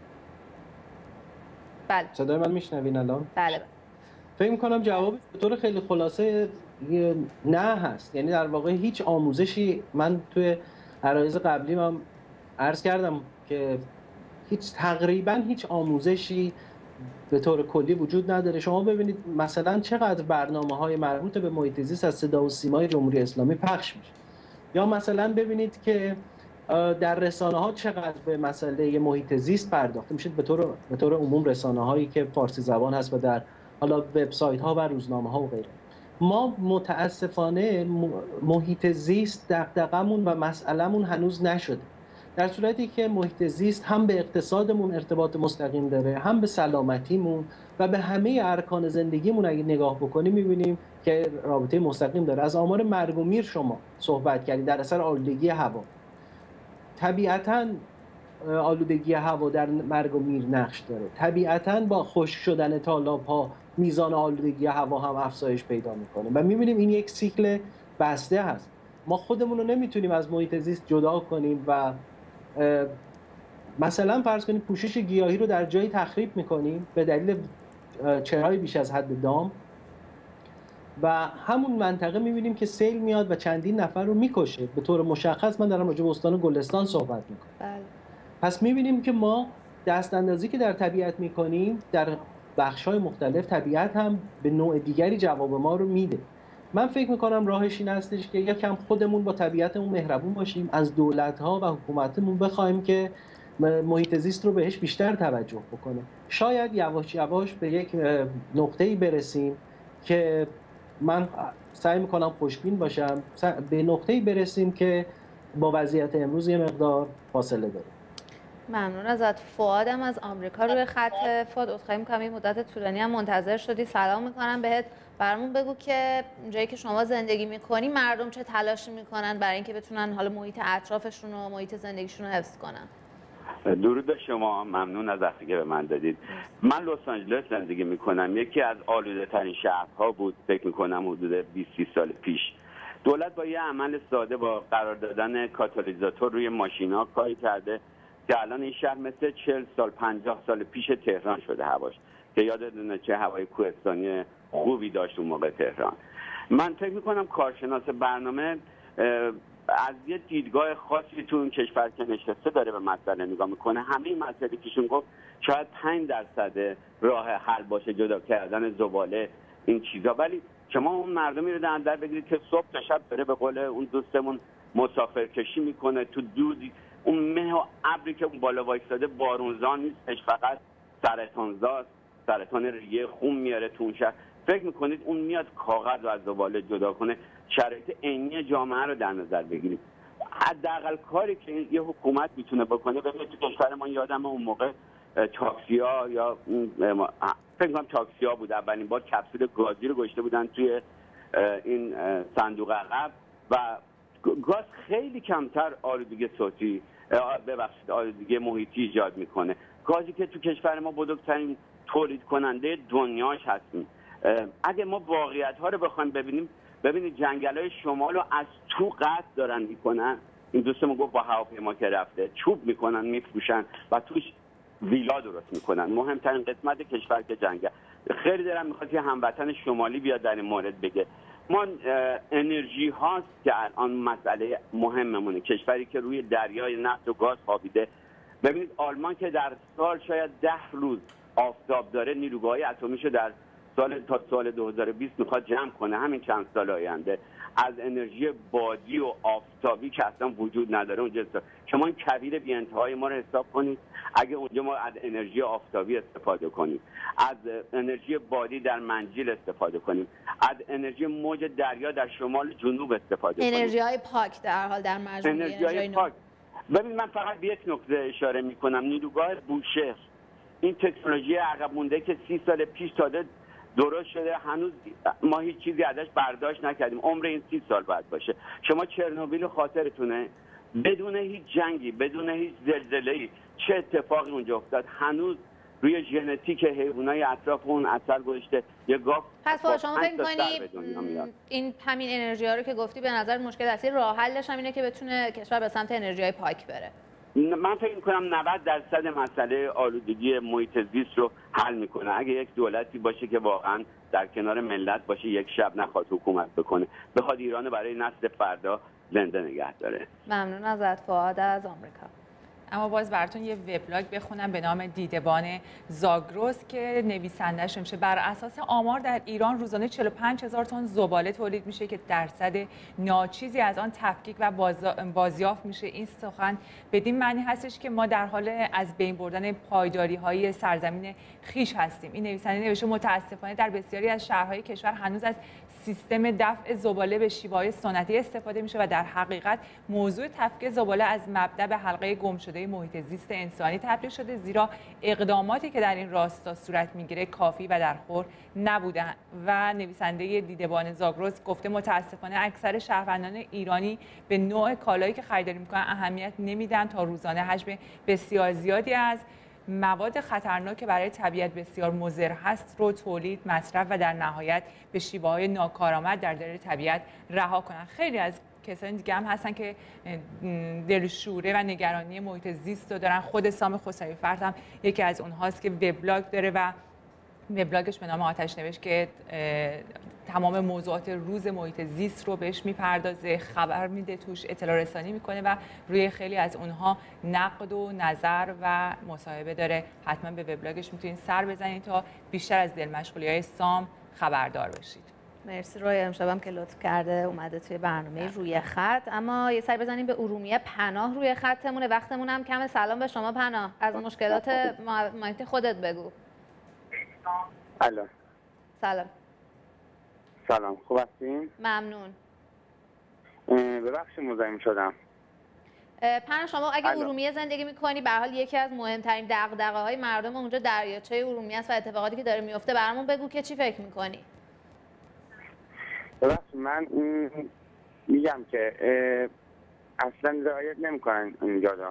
بله. صدای من میشنوین الان؟ بله. فکر می‌کنم جوابش به طور خیلی خلاصه نه هست. یعنی در واقع هیچ آموزشی، من توی عرایض قبلی هم عرض کردم که تقریبا هیچ آموزشی به طور کلی وجود نداره. شما ببینید مثلا چقدر برنامه‌های مربوط به محیط زیست از صدا و سیمای جمهوری اسلامی پخش میشه، یا مثلا ببینید که در رسانه‌ها چقدر به مسئله محیط زیست پرداخته میشه، به طور عموم رسانه‌هایی که فارسی زبان هست و در حالا وبسایت‌ها و روزنامه‌ها و غیره. ما متاسفانه محیط زیست دغدغمون و مسئله‌مون هنوز نشده، در صورتی که محیط زیست هم به اقتصادمون ارتباط مستقیم داره، هم به سلامتیمون و به همه ارکان زندگیمون. اگه نگاه بکنیم می‌بینیم که رابطه مستقیم داره. از آمار مرگ و میر شما صحبت کردید در اثر آلودگی هوا. طبیعتاً آلودگی هوا در مرگ و میر نقش داره. طبیعتاً با خشک شدن تالاب‌ها میزان آلودگی هوا هم افزایش پیدا میکنه و می‌بینیم این یک سیکل بسته هست. ما خودمون رو نمیتونیم از محیط زیست جدا کنیم و مثلا فرض کنید پوشش گیاهی رو در جایی تخریب میکنیم به دلیل چرای بیش از حد دام و همون منطقه میبینیم که سیل میاد و چندین نفر رو میکشه. به طور مشخص من دارم راجع به استان گلستان صحبت میکنم. بله. پس میبینیم که ما دست اندازی که در طبیعت میکنیم در بخش‌های مختلف طبیعت هم به نوع دیگری جواب ما رو میده. من فکر میکنم راهش این هستش که یکم خودمون با طبیعتمون مهربون باشیم، از دولت‌ها و حکومتمون بخوایم که محیط زیست رو بهش بیشتر توجه بکنه. شاید یواش یواش به یک نقطه‌ای برسیم که من سعی میکنم خوشبین باشم، به نقطه‌ای برسیم که با وضعیت امروز یه مقدار فاصله داره. ممنون ازت. فؤادم از آمریکا روی خط. فؤاد عذرخواهی می‌کنم این مدت طولانی هم منتظر شدی. سلام می‌کنم بهت. برامون بگو که جایی که شما زندگی می‌کنی مردم چه تلاشی می‌کنن برای اینکه بتونن حالا محیط اطرافشون و محیط زندگیشون رو حفظ کنن. درود به شما، ممنون از وقتی که به من دادید. من لس آنجلس زندگی می‌کنم. یکی از آلوده‌ترین شهرها بود، فکر می‌کنم حدود 20 سال پیش. دولت با یه عمل ساده با قرار دادن کاتالیزاتور روی ماشینا کاری کرده که الان این شهر مثل 40 سال 50 سال پیش تهران شده هواش، که یادتونه چه هوای کوهستانی خوبی داشت اون موقع تهران. من فکر میکنم کارشناس برنامه از یه دیدگاه خاصی تو اون کشور که نشسته داره به مسئله نگاه میکنه. همه این مسئله کهشون گفت شاید 5% راه حل باشه، جدا کردن زباله این چیزا، ولی شما اون مردمی رو در نظر بگیرید که صبح تا شب داره به قول اون دوستمون مسافرکشی میکنه تو دود، اون مه و ابری که اون بالا وایساده بارونزا نیستش، فقط سرطانزاست، سرطان ریه خون میاره تو اون شهر. فکر میکنید اون میاد کاغذ رو از زباله جدا کنه؟ شرایط عینی جامعه رو در نظر بگیرید. حداقل کاری که یه حکومت میتونه بکنه، ببینید تو کشور ما یادم اون موقع تاکسی‌ها یا فکر کنم تاکسی‌ها بود اولین بار کپسول گازی رو گذاشته بودن توی این صندوق عقب و گاز خیلی کمتر آلودگی صوتی آلودگی محیطی ایجاد میکنه. گازی که تو کشور ما بزرگترین تولید کننده دنیاش هستیم. اگه ما واقعیت‌ها رو بخوایم ببینید جنگل‌های شمال رو از تو قطع دارن میکنن. این دوستمون گفت با هواپیما که رفته چوب میکنن میفروشن و توش ویلا درست میکنن. مهمترین قسمت کشور که جنگل. خیلی دارم میخواد که هموطن شمالی بیاد در این مورد بگه. ما انرژی هاست که الان مسئله مهممونه. کشوری که روی دریای نفت و گاز خوابیده. ببینید آلمان که در سال شاید 10 روز آفتاب داره، نیروگاه‌های اتمیشو در تا سال 2020 میخواد جمع کنه. همین چند سال آینده از انرژی بادی و آفتابی که اصلا وجود نداره اونجا شما این کویر بی انتهای ما رو حساب کنید. اگه اونجا ما از انرژی آفتابی استفاده کنیم، از انرژی بادی در منجیل استفاده کنیم، از انرژی موج دریا در شمال جنوب استفاده کنیم، انرژی‌های پاک در حال در مجموعه انرژی‌های پاک. ببین من فقط به یک نکته اشاره میکنم. نیروگاه بوشهر این تکنولوژی عقب مونده که 30 سال پیش تازه درست شده، هنوز ما هیچ چیزی ازش برداشت نکردیم. عمر این 30 سال باید باشه. شما چرنوبیل خاطرتونه؟ بدون هیچ جنگی، بدون هیچ زلزله‌ای چه اتفاقی اونجا افتاد؟ هنوز روی ژنتیک حیوانات اطراف اون اثر گذاشته. یه گاو پس شما فکر می‌کنی این همین انرژی‌ها رو که گفتی به نظر مشکل اصلی راه حلش هم اینه که بتونه کشور به سمت انرژی‌های پاک بره؟ من فکر می‌کنم 90% مسئله آلودگی محیط زیست رو حل میکنه اگه یک دولتی باشه که واقعا در کنار ملت باشه، یک شب نخواد حکومت بکنه، بخواد ایران برای نسل فردا زنده نگه داره. ممنون ازت فؤاد از آمریکا. اما باز براتون یه وبلاگ بخونم به نام دیدبان زاگرس که نویسنده‌اش میشه بر اساس آمار در ایران روزانه 45,000 تن زباله تولید میشه که درصد ناچیزی از آن تفکیک و بازیافت میشه. این سخن بدین معنی هستش که ما در حال از بین بردن پایداری‌های سرزمین خیش هستیم. این نویسنده نوشته متاسفانه در بسیاری از شهرهای کشور هنوز از سیستم دفع زباله به شیوه‌های سنتی استفاده میشه و در حقیقت موضوع تفکیک زباله از مبدأ به حلقه گم شده محیط زیست انسانی تبدیل شده، زیرا اقداماتی که در این راستا صورت میگیره کافی و درخور نبودن. و نویسنده دیدبان زاگرس گفته متاسفانه اکثر شهروندان ایرانی به نوع کالایی که خریداری میکنن اهمیت نمیدن تا روزانه حجم بسیار زیادی از مواد خطرناک که برای طبیعت بسیار مضر هست رو تولید، مصرف و در نهایت به شیوه‌های ناکارآمد در دل طبیعت رها کنن. خیلی از کسانی دیگه هم هستن که دلشوره و نگرانی محیط زیست رو دارن. خود سام خسروی فرد هم یکی از اونهاست که وبلاگ داره و وبلاگش به نام آتش نوشت که تمام موضوعات روز محیط زیست رو بهش میپردازه، خبر میده، توش اطلاع رسانی میکنه و روی خیلی از اونها نقد و نظر و مصاحبه داره. حتما به وبلاگش میتونید سر بزنید تا بیشتر از دل مشغولی‌های سام خبردار بشید. مرسی روی، امشبم که لطف کرده اومده توی برنامه روی خط. اما یه سر بزنیم به ارومیه پناه روی خطمونه، وقتمون هم کمه. سلام به شما پناه، از مشکلات محیط خودت بگو. الو. سلام، خوب هستین؟ ممنون. ببخشید مزاحم شدم. پناه شما اگه ارومیه زندگی میکنی، به هر حال یکی از مهمترین دغدغه‌های مردم اونجا دریاچه ارومیه است و اتفاقاتی که داره میفته برامون بگو که چی فکر میکنی؟ ببخشید من میگم که اصلا رعایت نمیکنن اینجا را.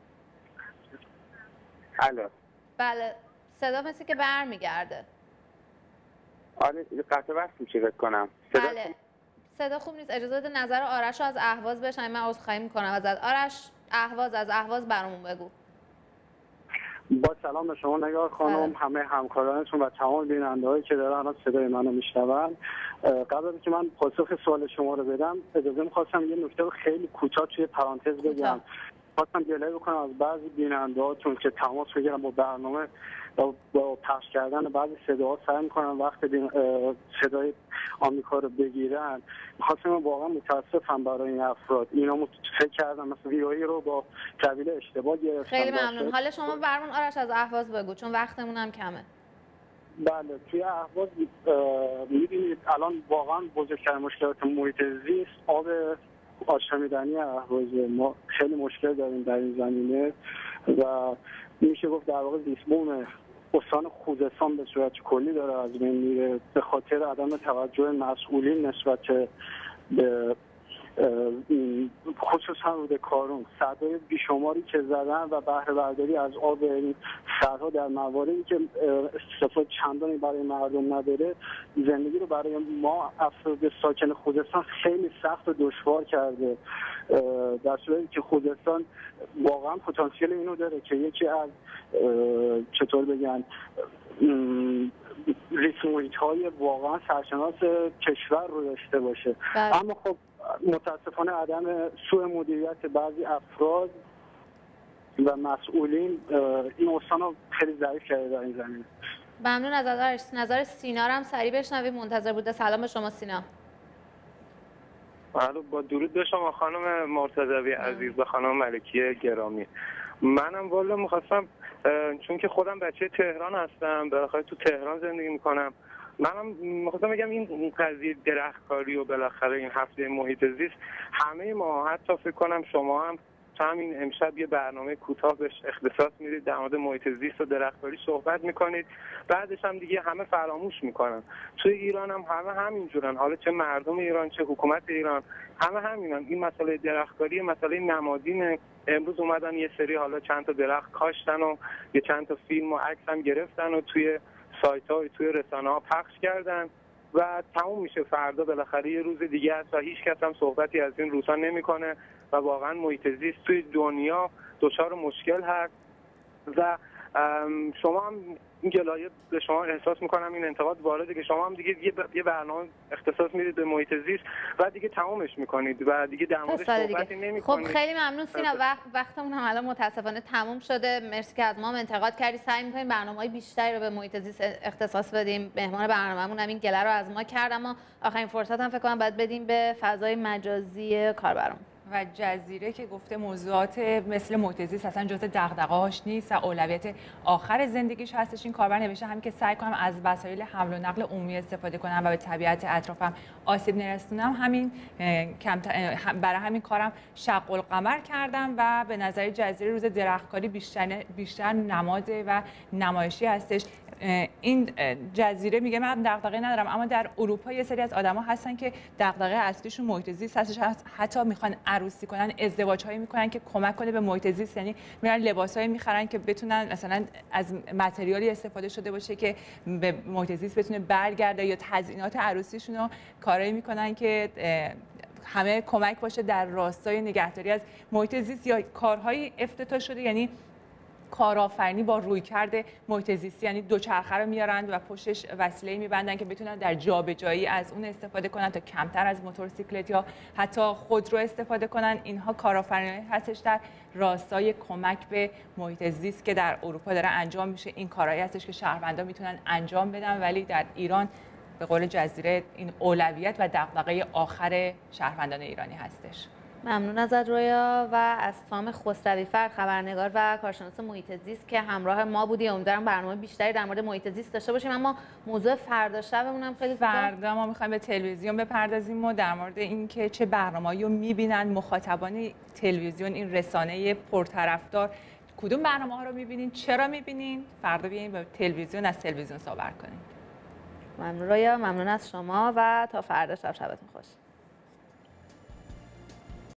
الو. بله صدا مثل که برمیگرده. آره قطع بس میشه فکر کنم. بله صدا خوب نیست. اجازه بده نظر آرش رو از اهواز بشنویم. من عذرخواهی میکنم ازت. آرش، از اهواز برامون بگو. با سلام به شما نگار خانم، همه همکارانتون و تمام بیننده‌هایی که دارن الان صدای منو میشنون. قبل از اینکه من پاسخ سوال شما رو بدم، اجازه می‌خواستم یه نکته رو خیلی کوتاه توی پرانتز بگم. خواستم گلایه بکنم از بعضی بیننده‌هاتون که تماس بگیرن با برنامه با پخش کردن بعضی صداها سعی می‌کنن وقت صدای آمریکا رو بگیرن. می‌خواستم واقعا متاسفم برای این افراد. اینا فکر کردم مثلا ویایی رو با قبیله اشتباه گرفتن. خیلی ممنون. حالا شما برامون آرش از اهواز بگو چون وقتمون هم کمه. بله، توی اهواز می‌بینید الان واقعا بزرگترین مشکلات محیط زیست آب آشامیدنی اهواز. ما خیلی مشکل داریم در این زمینه و میشه گفت در واقع زیستبوم استان خوزستان به صورت کلی داره از بین میره به خاطر عدم توجه مسئولین نسبت به خصوصا رود کارون. سدهای بیشماری که زدن و بهره برداری از آب این سدها در مواردی که استفاده چندانی برای مردم نداره، زندگی رو برای ما افراد ساکن خوزستان خیلی سخت و دشوار کرده. در صورتی که خوزستان واقعا پتانسیل اینو داره که یکی از چطور بگن ریسک محیط‌های واقعا سرشناس کشور رو داشته باشه. اما خب متاسفانه عدم سوء مدیریت بعضی افراد و مسئولین این استان رو خیلی ضعیف کرده در این زمینه. ممنون از نظر سینا رو هم سریع بشنویم. منتظر بوده. سلام به شما سینا. با درود به شما خانم مرتضوی عزیز، به خانم ملکی گرامی. منم والا می‌خواستم، چون که خودم بچه تهران هستم، بالاخره تو تهران زندگی میکنم، منم می‌خواستم بگم این قضیه درختکاری و بالاخره این هفته محیط زیست همه ما، حتی فکر کنم شما هم همین امشب یه برنامه کوتاه بهش اختصاص میدید، در مورد محیط زیست و درختکاری صحبت میکنید، بعدش هم دیگه همه فراموش میکنن. توی ایران هم همه همینجورن، حالا چه مردم ایران چه حکومت ایران همه همینن. این مسئله درختکاری مسئله نمادینه. امروز اومدن یه سری حالا چند تا درخت کاشتن و یه چند تا فیلم و عکس هم گرفتن و توی سایت‌ها توی رسانه‌ها پخش کردن و تموم میشه. فردا بالاخره یه روز دیگه است و هیچ کس هم صحبتی از این روزها نمیکنه و واقعا محیط زیست توی دنیا دچار مشکل هست و شما هم این گلایه به شما احساس میکنم این انتقاد وارده که شما هم دیگه یه برنامه اختصاص میدید به محیط زیست و دیگه تمامش میکنید و دیگه در موردش صحبتی نمیکنید. خب خیلی ممنون سینا. وقتمون هم الان متاسفانه تموم شده. مرسی که از ما انتقاد کردی. سعی میکنیم برنامه‌های بیشتری رو به محیط زیست اختصاص بدیم. مهمان برنامه‌مون هم این گله رو از ما کرد، اما آخرین فرصت هم فکر کنم باید بدیم به فضای مجازی کاربران. و جزیره که گفته موضوعات مثل محیط زیست اصلا جزء دغدغه‌هاش نیست و اولویت آخر زندگیش هستش. این کاربر نوشته هم که سعی کنم از وسایل حمل و نقل عمومی استفاده کنم و به طبیعت اطرافم آسیب نرسونم. همین برای همین کارم شق القمر کردم و به نظر جزیره روز درختکاری بیشتر نماد و نمایشی هستش. این جزیره میگه من دغدغه ندارم، اما در اروپا یه سری از آدما هستن که دغدغه اصلیشون محیط زیست هستش. حتی میخوان عروسی کنن، ازدواج‌هایی میکنن که کمک کنه به محیط زیست، یعنی میرن لباسایی میخرن که بتونن مثلا از متریالی استفاده شده باشه که به محیط زیست بتونه برگرده، یا تزیینات عروسیشون رو کارایی میکنن که همه کمک باشه در راستای نگهداری از محیط زیست، یا کارهای افتتاح شده، یعنی کارآفرینی با رویکرد محیط زیستی، یعنی دوچرخه رو میارن و پشتش وسیله میبندن که بتونن در جابجایی از اون استفاده کنن تا کمتر از موتورسیکلت یا حتی خودرو استفاده کنن. اینها کارآفرینی هستش در راستای کمک به محیط زیست که در اروپا داره انجام میشه. این کارهایی هستش که شهروندان میتونن انجام بدن، ولی در ایران به قول جزیره این اولویت و دغدغه آخر شهروندان ایرانی هستش. ممنون ازت رویا و از سام خسروی‌فر، خبرنگار و کارشناس محیط زیست که همراه ما بودی. امیدوارم برنامه بیشتری در مورد محیط زیست داشته باشیم. اما موضوع فردا شبمون هم خیلی فردا ما می‌خوایم به تلویزیون بپردازیم و در مورد اینکه چه برنامه‌ای رو می‌بینن مخاطبان تلویزیون، این رسانه پرطرفدار، کدوم برنامه‌ها رو می‌بینین، چرا می‌بینین. فردا بیاین به تلویزیون، از تلویزیون صحبت کنیم. ممنون رویا، ممنون از شما و تا فردا شب، شبتون خوش.